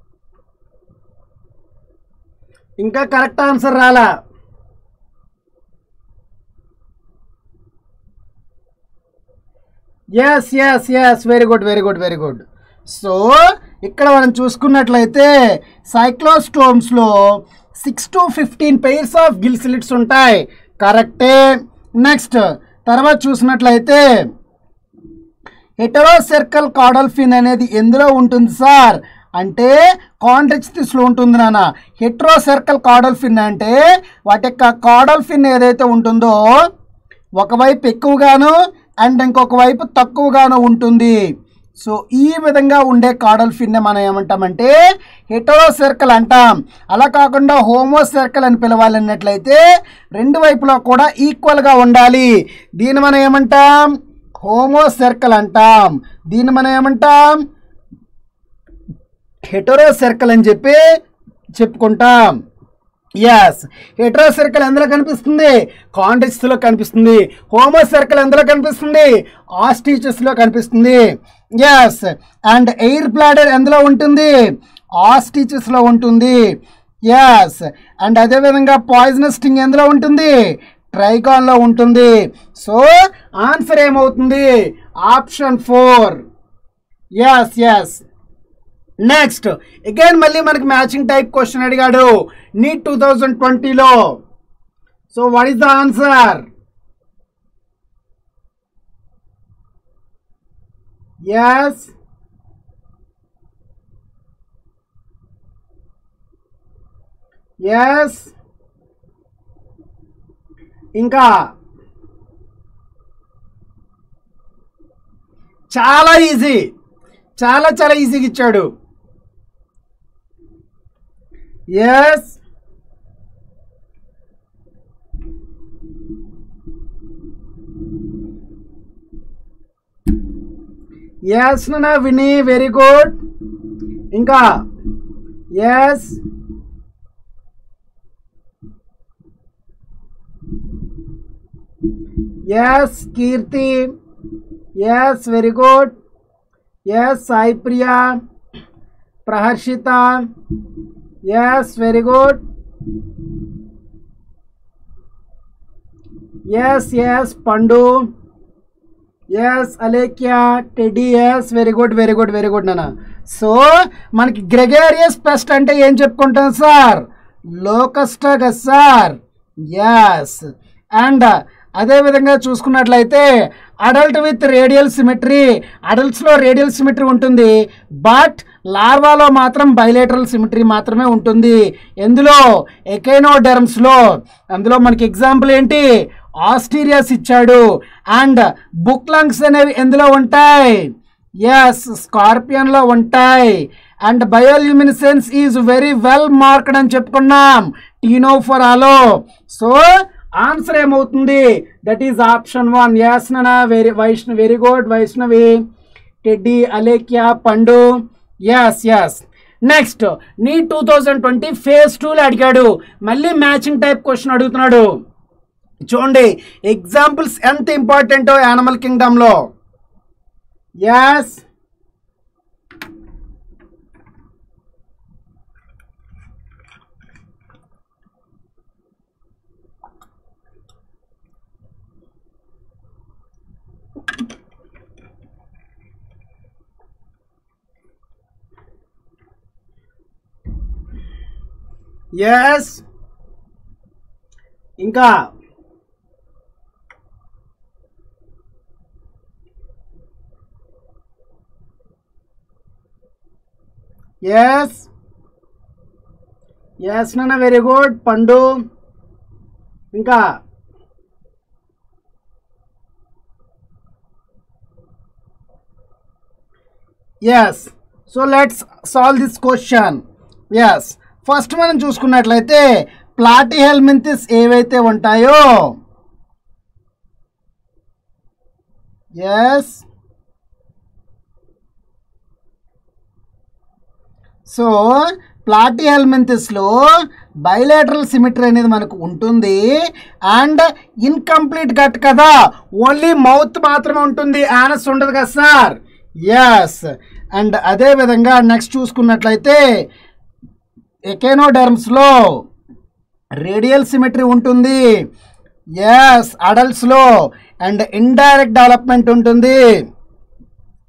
ఇంకా కరెక్ట్ ఆన్సర్ రాలా. Yes yes yes very good very good very good. So ఇక్కడ మనం చూసుకున్నట్లయితే సైక్లోస్టోమ్స్లో six to fifteen pairs of gill slits ఉంటాయి. కరెక్టే. నెక్స్ట్ తర్వాత చూసినట్లయితే హెటెరోసర్కల్ కాడల్ ఫిన్ అనేది ఎందులో ఉంటుంది సార్ అంటే కాండ్రిచ్టిస్లో ఉంటుంది నాన్న. హెటెరోసర్కల్ కాడల్ ఫిన్ అంటే వాటి యొక్క కాడల్ ఫిన్ ఏదైతే ఉంటుందో ఒకవైపు ఎక్కువగాను అండ్ ఇంకొక వైపు తక్కువగాను ఉంటుంది. సో ఈ విధంగా ఉండే కాడల్ ఫిన్ మనం ఏమంటామంటే హెటెరోసర్కల్ అంటాం. అలా కాకుండా హోమోసర్కల్ అని పిలవాలన్నట్లయితే రెండు వైపులా కూడా ఈక్వల్గా ఉండాలి. దీన్ని మనం ఏమంటాం హోమోసర్కల్ అంటాం. దీన్ని మనం ఏమంటాం హెటెరోసర్కల్ అని చెప్పి చెప్పుకుంటాం. ఎస్ హెటెరోసర్కల్ ఎందులో కనిపిస్తుంది కాండ్రిచ్స్లో కనిపిస్తుంది. హోమోసర్కల్ ఎందులో కనిపిస్తుంది ఆస్టిచెస్లో కనిపిస్తుంది. ఎస్ అండ్ ఎయిర్ బ్లాడర్ ఎందులో ఉంటుంది ఆస్టిచెస్లో ఉంటుంది. ఎస్ అండ్ అదేవిధంగా పాయిజనస్ స్టింగ్ ఎందులో ఉంటుంది ట్రైగాన్లో ఉంటుంది. సో ఆన్సర్ ఏమవుతుంది option four. Yes yes next again మళ్ళీ మనకి మ్యాచింగ్ టైప్ క్వశ్చన్ అడిగాడు నీట్ టూ థౌజండ్ ట్వంటీలో. So what is the answer? Yes yes ఇంకా చాలా ఈజీ చాలా చాలా ఈజీగా ఇచ్చాడు. ఎస్ ఎస్ నా విని వెరీ గుడ్. ఇంకా yes yes Keerthi yes very good. Yes Sai Priya Praharshita yes very good. Yes yes Pandu yes Alekhya Teddy yes very good very good very good నాన్న. So మనకి గ్రెగేరియస్ పెస్ట్ అంటే ఏం చెప్పుకుంటాం సార్ లోకస్టా కదా సార్. ఎస్ అండ్ అదేవిధంగా చూసుకున్నట్లయితే అడల్ట్ విత్ రేడియల్ సిమెట్రీ అడల్ట్స్లో radial symmetry ఉంటుంది బట్ లార్వాలో మాత్రం బైలేటరల్ సిమెట్రీ మాత్రమే ఉంటుంది. ఎందులో ఎకైనోడెర్మ్స్లో. అందులో మనకి ఎగ్జాంపుల్ ఏంటి ఆస్టీరియాస్ ఇచ్చాడు. అండ్ బుక్ లంగ్స్ అనేవి ఎందులో ఉంటాయి ఎస్ స్కార్పియన్లో ఉంటాయి. And bioluminescence is very well marked అని చెప్పుకున్నాం టీనోఫోరాలో. సో ఆన్సర్ ఏమవుతుంది that is option one. Yes నా very Vaishnavi very good Vaishnavi Teddy Alekhya Pandu. Yes yes next NEET two thousand twenty phase టూలో అడిగాడు. మళ్ళీ మ్యాచింగ్ టైప్ క్వశ్చన్ అడుగుతున్నాడు. చూడండి ఎగ్జాంపుల్స్ ఎంత ఇంపార్టెంటో యానిమల్ కింగ్డమ్లో. ఎస్ ఎస్ ఇంకా ఎస్ ఎస్ నాన్న వెరీ గుడ్ పండు. ఇంకా yes so let's solve this question. Yes first మనం చూసుకున్నట్లయితే ప్లాటిహెల్మింథిస్ ఏవైతే ఉంటాయో ఎస్ సో ప్లాటిహెల్మింథిస్లో బైలేటరల్ సిమెట్రీ అనేది మనకు ఉంటుంది అండ్ ఇన్కంప్లీట్ గట్ కదా ఓన్లీ మౌత్ మాత్రమే ఉంటుంది యానస్ ఉండదు కదా సార్. ఎస్ అండ్ అదేవిధంగా నెక్స్ట్ చూసుకున్నట్లయితే ఎకైనోడెర్మ్స్లో రేడియల్ సిమెట్రీ ఉంటుంది ఎస్ అడల్ట్స్లో అండ్ ఇండైరెక్ట్ డెవలప్మెంట్ ఉంటుంది.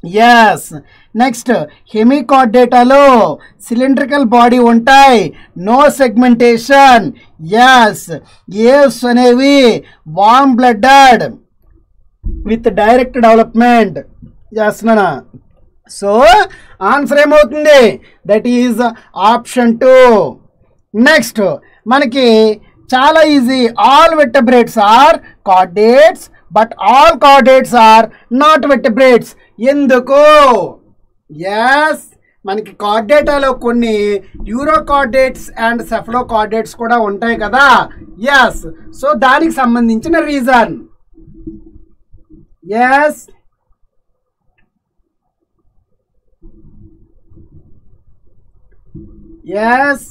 ఎస్. నెక్స్ట్ హెమికార్డేటాలో సిలిండ్రికల్ బాడీ ఉంటాయి, నో సెగ్మెంటేషన్. ఎస్. ఏవ్స్ అనేవి warm blooded with direct development. Yes నానా. సో ఆన్సర్ ఏమవుతుంది? That is option two. Next మనకి చాలా ఈజీ. All vertebrates are chordates but all chordates are not vertebrates. ఎందుకు? Yes, మనకి కార్డేటాలో కొన్ని urochordates and cephalochordates కూడా ఉంటాయి కదా. ఎస్. సో దానికి సంబంధించిన రీజన్. ఎస్. ఎస్.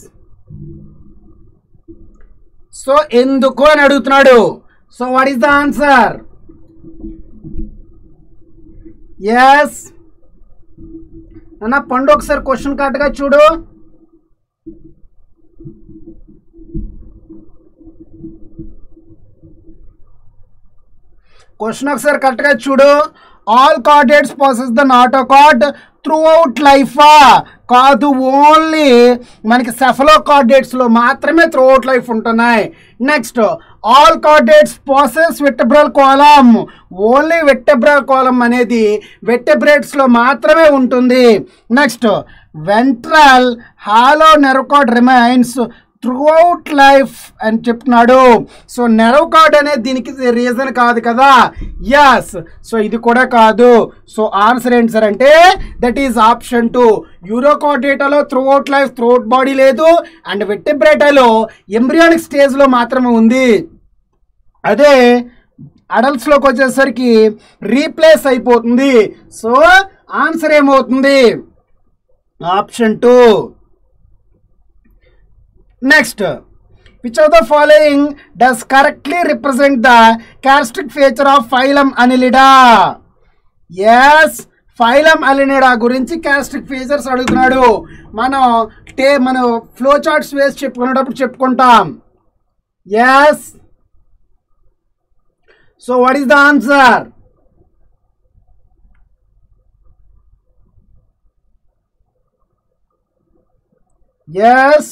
సో ఎందుకు అని అడుగుతున్నాడు. So what is the answer? Yes అన్న పండు ఒకసారి క్వశ్చన్ కరెక్ట్గా చూడు. క్వశ్చన్ ఒకసారి కరెక్ట్గా చూడు. All chordates possess the notochord throughout లైఫా? కాదు, ఓన్లీ మనకి సెఫలో కార్డేట్స్లో మాత్రమే త్రూ అవుట్ లైఫ్ ఉంటున్నాయి. Next all chordates possess vertebral column. Only vertebral column అనేది వెర్టెబ్రేట్స్లో మాత్రమే ఉంటుంది. Next ventral hollow nerve cord remains throughout life అని చెప్తున్నాడు. సో నెర్వ్ కార్డ్ అనేది దీనికి రీజన్ కాదు కదా. ఎస్. సో ఇది కూడా కాదు. సో ఆన్సర్ ఏంటి సార్ అంటే దట్ ఈజ్ ఆప్షన్ టూ. యూరోకార్డేటాలో throughout life throughout body లేదు, అండ్ వెర్టెబ్రేటాలో ఎంబ్రియానిక్ స్టేజ్లో మాత్రమే ఉంది. అదే అడల్ట్స్లోకి వచ్చేసరికి రీప్లేస్ అయిపోతుంది. సో ఆన్సర్ ఏమవుతుంది? Option two. Next, which of the following does correctly represent the characteristic feature of phylum Annelida? Yes, phylum Annelida గురించి characteristic features అడుగుతున్నాడు. మనం టే మనం ఫ్లో చార్ట్స్ వేసి చెప్పుకునేటప్పుడు చెప్పుకుంటాం. Yes. So what is the answer? Yes.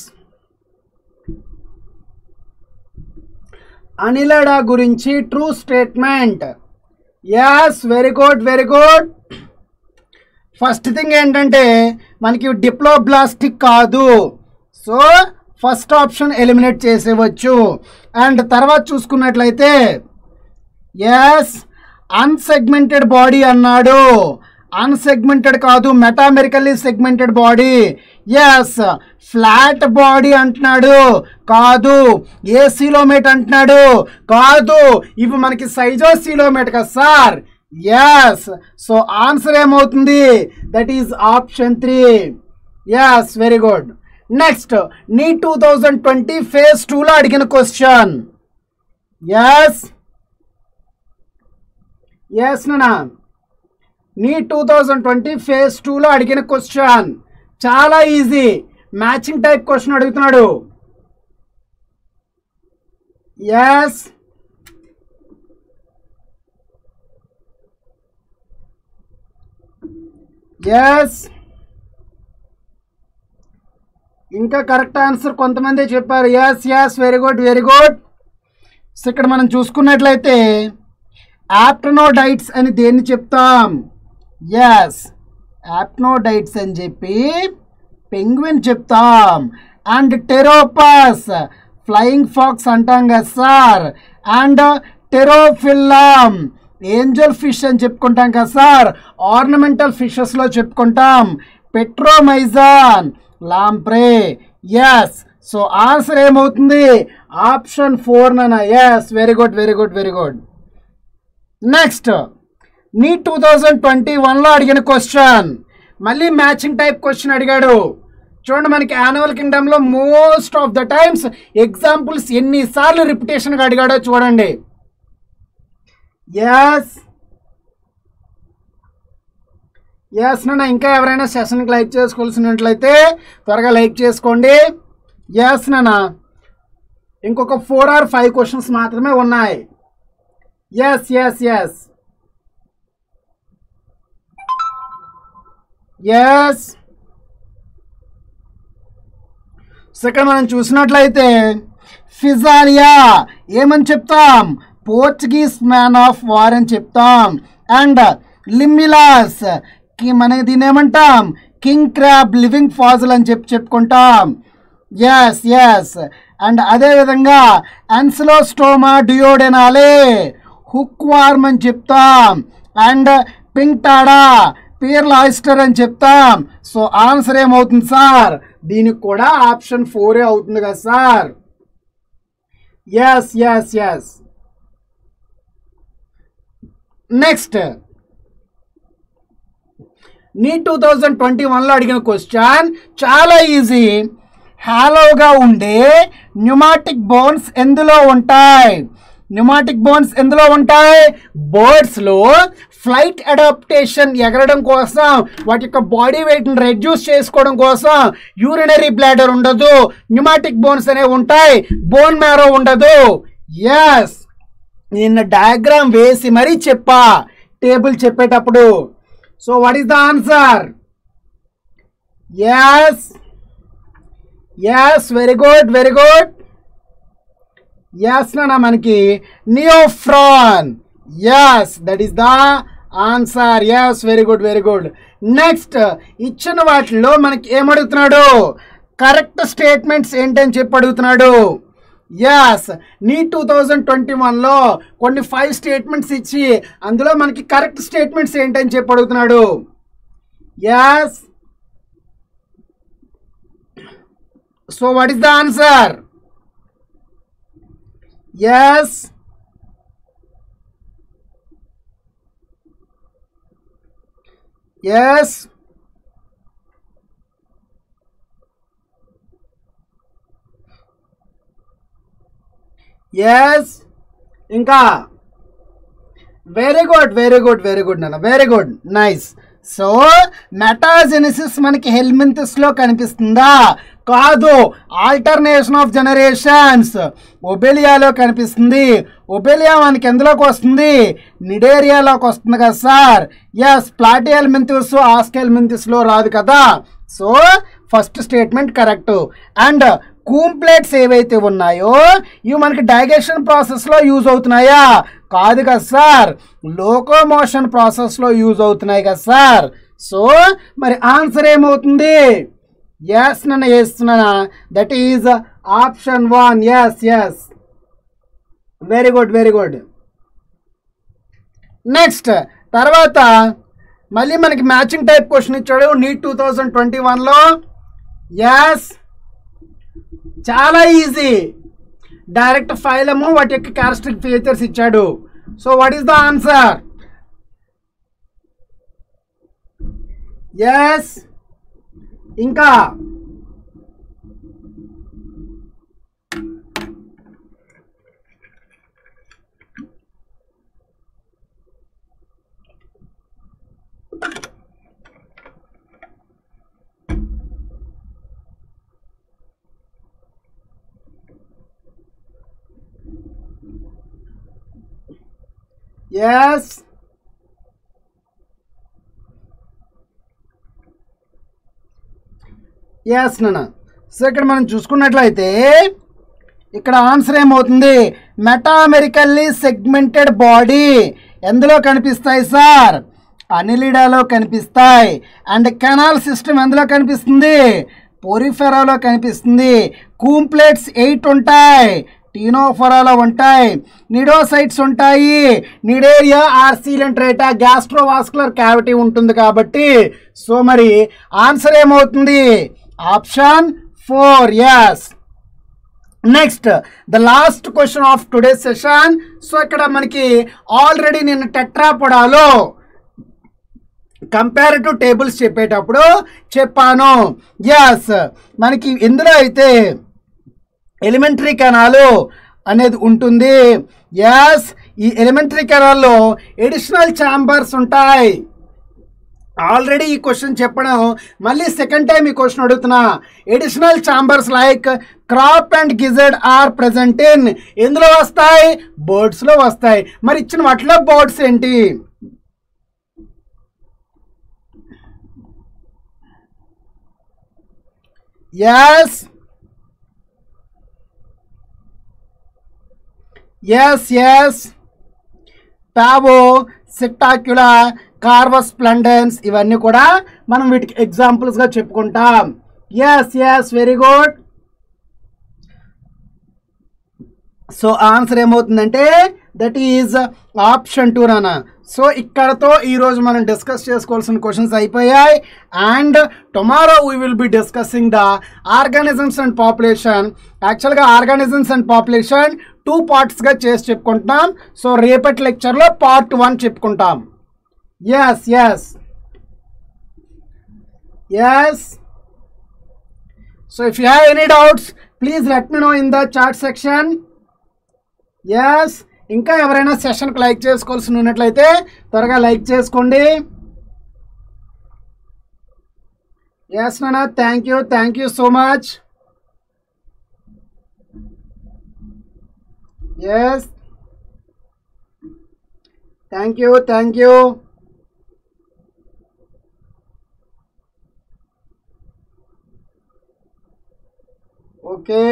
Annelida గురించి true statement. Yes, very good very good. First thing ఏంటంటే మనకి డిప్లోబ్లాస్టిక్ కాదు. సో ఫస్ట్ ఆప్షన్ ఎలిమినేట్ చేసేవచ్చు. అండ్ తర్వాత చూసుకున్నట్లయితే ఎస్ అన్సెగ్మెంటెడ్ బాడీ అన్నాడు. అన్సెగ్మెంటెడ్ కాదు, metamerically segmented body. Yes flat body అంటున్నాడు, కాదు. ఏ సీలోమేట్ అంటున్నాడు, కాదు. ఇవి మనకి సైజోసీలోమేట్ కదా సార్. ఎస్. సో ఆన్సర్ ఏమవుతుంది? That is option three. Yes, very good. Next NEET two thousand twenty phase టూలో అడిగిన క్వశ్చన్. ఎస్ ఎస్ నా NEET two thousand twenty phase టూలో అడిగిన క్వశ్చన్ చాలా ఈజీ. మ్యాచింగ్ టైప్ క్వశ్చన్ అడుగుతున్నాడు. Yes. Yes. ఇంకా correct answer కొంతమంది చెప్పారు. Yes yes, very good very good. So ఇక్కడ మనం చూసుకున్నట్లయితే యాప్టనోడైట్స్ అని దేన్ని చెప్తాం? ఎస్, యాప్టనోడైట్స్ అని చెప్పి పెంగ్విన్ చెప్తాం. అండ్ టెరోపస్ ఫ్లయింగ్ ఫాక్స్ అంటాం కదా sir. And pterophyllum angel fish అని చెప్పుకుంటాం కదా సార్. ఆర్నమెంటల్ ఫిషెస్లో చెప్పుకుంటాం. Petromyzon lamprey. Yes. So answer ఏమవుతుంది? ఆప్షన్ ఫోర్ నాన్న. Yes, very good very good very good. Next NEET two thousand twenty వన్లో అడిగిన క్వశ్చన్, మళ్ళీ మ్యాచింగ్ టైప్ క్వశ్చన్ అడిగాడు. చూడండి, మనకి యాన్యువల్ కింగ్డమ్లో most of the times examples ఎన్నిసార్లు రిపిటేషన్గా అడిగాడో చూడండి. ఎస్ ఎస్ నాన్న, ఇంకా ఎవరైనా సెషన్కి లైక్ చేసుకోవాల్సినట్లయితే త్వరగా లైక్ చేసుకోండి. ఎస్ నాన్న, ఇంకొక ఫోర్ ఆర్ ఫైవ్ క్వశ్చన్స్ మాత్రమే ఉన్నాయి. Yes yes yes yes. So ఇక్కడ మనం చూసినట్లయితే ఫిజాలియా ఏమని చెప్తాం, పోర్చుగీస్ మ్యాన్ ఆఫ్ వార్ అని చెప్తాం. అండ్ లిమిలాస్ కి మనకి దీన్ని ఏమంటాం, కింగ్ క్రాబ్ లివింగ్ ఫాజిల్ అని చెప్పి చెప్పుకుంటాం. Yes yes. అండ్ అదేవిధంగా అన్సిలోస్టోమా డియోడెనాలే హుక్ వార్మ్ అని చెప్తాం. అండ్ పింక్టాడా పీర్ల్ ఆయిస్టర్ అని చెప్తాం. సో ఆన్సర్ ఏమవుతుంది సార్, దీనికి కూడా ఆప్షన్ ఫోరే అవుతుంది కదా sir. Yes yes yes. Next NEET two thousand twenty వన్లో అడిగిన క్వశ్చన్ చాలా ఈజీ. హాలోగా ఉండే న్యూమాటిక్ బోన్స్ ఎందులో ఉంటాయి? న్యూమాటిక్ బోన్స్ ఎందులో ఉంటాయి? బర్డ్స్లో ఫ్లైట్ అడాప్టేషన్ ఎగరడం కోసం, వాటి యొక్క బాడీ వెయిట్ని రెడ్యూస్ చేసుకోవడం కోసం యూరినరీ బ్లాడర్ ఉండదు, న్యూమాటిక్ బోన్స్ అనేవి ఉంటాయి, బోన్ మ్యారో ఉండదు. ఎస్, నిన్న డయాగ్రామ్ వేసి మరీ చెప్పా టేబుల్ చెప్పేటప్పుడు. So what is the answer? Yes yes, very good very good. Yes నా మనకి neophron. Yes, that is the answer. Yes, very good very good. Next ఇచ్చిన వాటిల్లో మనకి ఏమడుగుతున్నాడు, కరెక్ట్ స్టేట్మెంట్స్ ఏంటని చెప్పి అడుగుతున్నాడు. Yes, NEET two thousand twenty వన్లో కొన్ని ఫైవ్ స్టేట్మెంట్స్ ఇచ్చి అందులో మనకి కరెక్ట్ స్టేట్మెంట్స్ ఏంటని చెప్పి అడుగుతున్నాడు. Yes, so what is the answer? Yes, yes, yes. ఇంకా very good very good very good నాన్న, very good, nice. So metagenesis మనకి హెల్మింథస్లో కనిపిస్తుందా? కాదు, ఆల్టర్నేషన్ ఆఫ్ జనరేషన్స్ ఒబెలియాలో కనిపిస్తుంది. ఒబెలియా మనకి ఎందులోకి వస్తుంది? నిడేరియాలోకి వస్తుంది కదా సార్. ఎస్, ప్లాటియల్మింథస్ ఆస్కెల్మింథస్లో రాదు కదా. So first statement correct. And comb plates ఏవైతే ఉన్నాయో ఇవి మనకి డైజెషన్ ప్రాసెస్లో యూజ్ అవుతున్నాయా? కాదు కదా సార్, లోకోమోషన్ ప్రాసెస్లో యూజ్ అవుతున్నాయి కదా సార్. సో మరి ఆన్సర్ ఏమవుతుంది? ఎస్ నన్ను వేస్తున్నానా, that is option one. Yes yes, very good very good. Next తర్వాత మళ్ళీ మనకి మ్యాచింగ్ టైప్ క్వశ్చన్ ఇచ్చాడు నీట్ టూ థౌజండ్ ట్వంటీ వన్లో. ఎస్, చాలా ఈజీ. డైరెక్ట్ ఫైలము వాటి యొక్క క్యారెక్టరిస్టిక్ ఫీచర్స్ ఇచ్చాడు. So what is the answer? Yes, ఇంకా ఎస్, ఎస్ నాన్న. సో ఇక్కడ మనం చూసుకున్నట్లయితే ఇక్కడ ఆన్సర్ ఏమవుతుంది? మెటామెరికల్లీ సెగ్మెంటెడ్ బాడీ ఎందులో కనిపిస్తాయి సార్? అనిలిడాలో కనిపిస్తాయి. అండ్ కెనాల్ సిస్టమ్ ఎందులో కనిపిస్తుంది? పోరిఫెరాలో కనిపిస్తుంది. కూంప్లెట్స్ ఎయిట్ ఉంటాయి, టీనోఫొరాలో ఉంటాయి, నిడోసైట్స్ ఉంటాయి, cnidaria or coelenterata gastrovascular cavity ఉంటుంది కాబట్టి సో మరి ఆన్సర్ ఏమవుతుంది? Option four. Yes. Next the last question of today session. So ఇక్కడ మనకి ఆల్రెడీ నేను టెట్రాపోడాలో కంపారిటివ్ టేబుల్స్ చెప్పేటప్పుడు చెప్పాను. ఎస్, మనకి ఇందులో అయితే ఎలిమెంటరీ కెనాలు అనేది ఉంటుంది. ఎస్, ఈ ఎలిమెంటరీ కెనాల్లో ఎడిషనల్ ఛాంబర్స్ ఉంటాయి. ఆల్రెడీ ఈ క్వశ్చన్ చెప్పడం మళ్ళీ సెకండ్ టైం ఈ క్వశ్చన్ అడుగుతున్నా. Additional chambers like crop and gizzard are present in ఎందులో వస్తాయి? బర్డ్స్లో వస్తాయి. మరి ఇచ్చిన వాటిలో బర్డ్స్ ఏంటి? Yes yes yes Pavo Psittacula Corvus splendens ఇవన్నీ కూడా మనం వీటికి ఎగ్జాంపుల్స్గా చెప్పుకుంటాం. Yes yes very good. So answer ఏమవుతుందంటే దట్ ఈజ్ ఆప్షన్ టూ నానా. సో ఇక్కడతో ఈరోజు మనం డిస్కస్ చేసుకోవాల్సిన క్వశ్చన్స్ అయిపోయాయి. And tomorrow we will be discussing the organisms and population. Actually organisms and population two పార్ట్స్గా చేసి చెప్పుకుంటున్నాం. సో రేపటి లెక్చర్లో పార్ట్ వన్ చెప్పుకుంటాం. Yes yes yes. So if you have any doubts please let me know in the chat section. Yes. ఇంకా ఎవరైనా సెషన్కి like చేసుకోవాల్సి ఉన్నట్లయితే త్వరగా లైక్ చేసుకోండి. ఎస్ నానా, thank you thank you so much. Yes, thank you thank you. Okay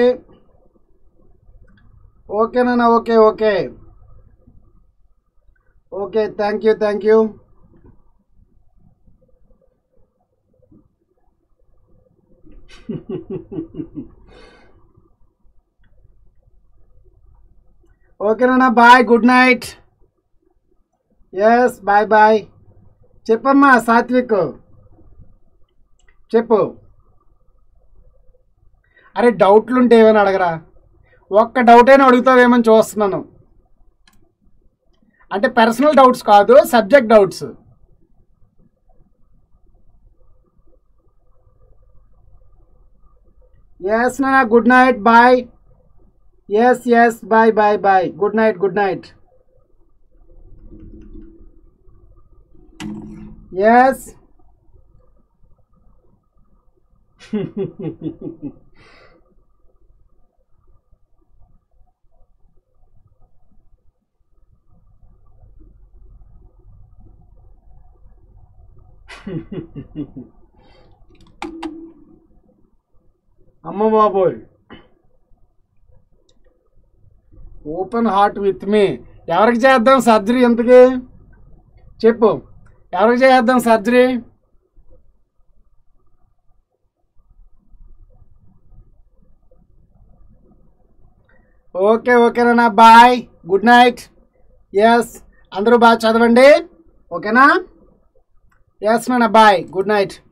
okay నాన్న, okay okay okay thank you thank you. Okay నాన్న, bye, good night. Yes bye bye. చెప్పమ్మా సాత్విక్, చెప్పు. అరే డౌట్లు ఉంటే ఏమైనా అడగరా. ఒక్క డౌట్ అయినా అడుగుతావేమని చూస్తున్నాను. అంటే పర్సనల్ డౌట్స్ కాదు, సబ్జెక్ట్ డౌట్స్. ఎస్ నానా, good night, bye. Yes yes bye bye bye. Good night good night. Yes. అమ్మ బాబోయ్, ఓపెన్ హార్ట్ విత్ మీ. ఎవరికి చేద్దాం సర్జరీ? ఎంతకి చెప్పు, ఎవరికి చేద్దాం సర్జరీ? ఓకే ఓకేనా, బాయ్, గుడ్ నైట్. ఎస్, అందరూ బాగా చదవండి, ఓకేనా? ఎస్ నాన్న, బాయ్, గుడ్ నైట్.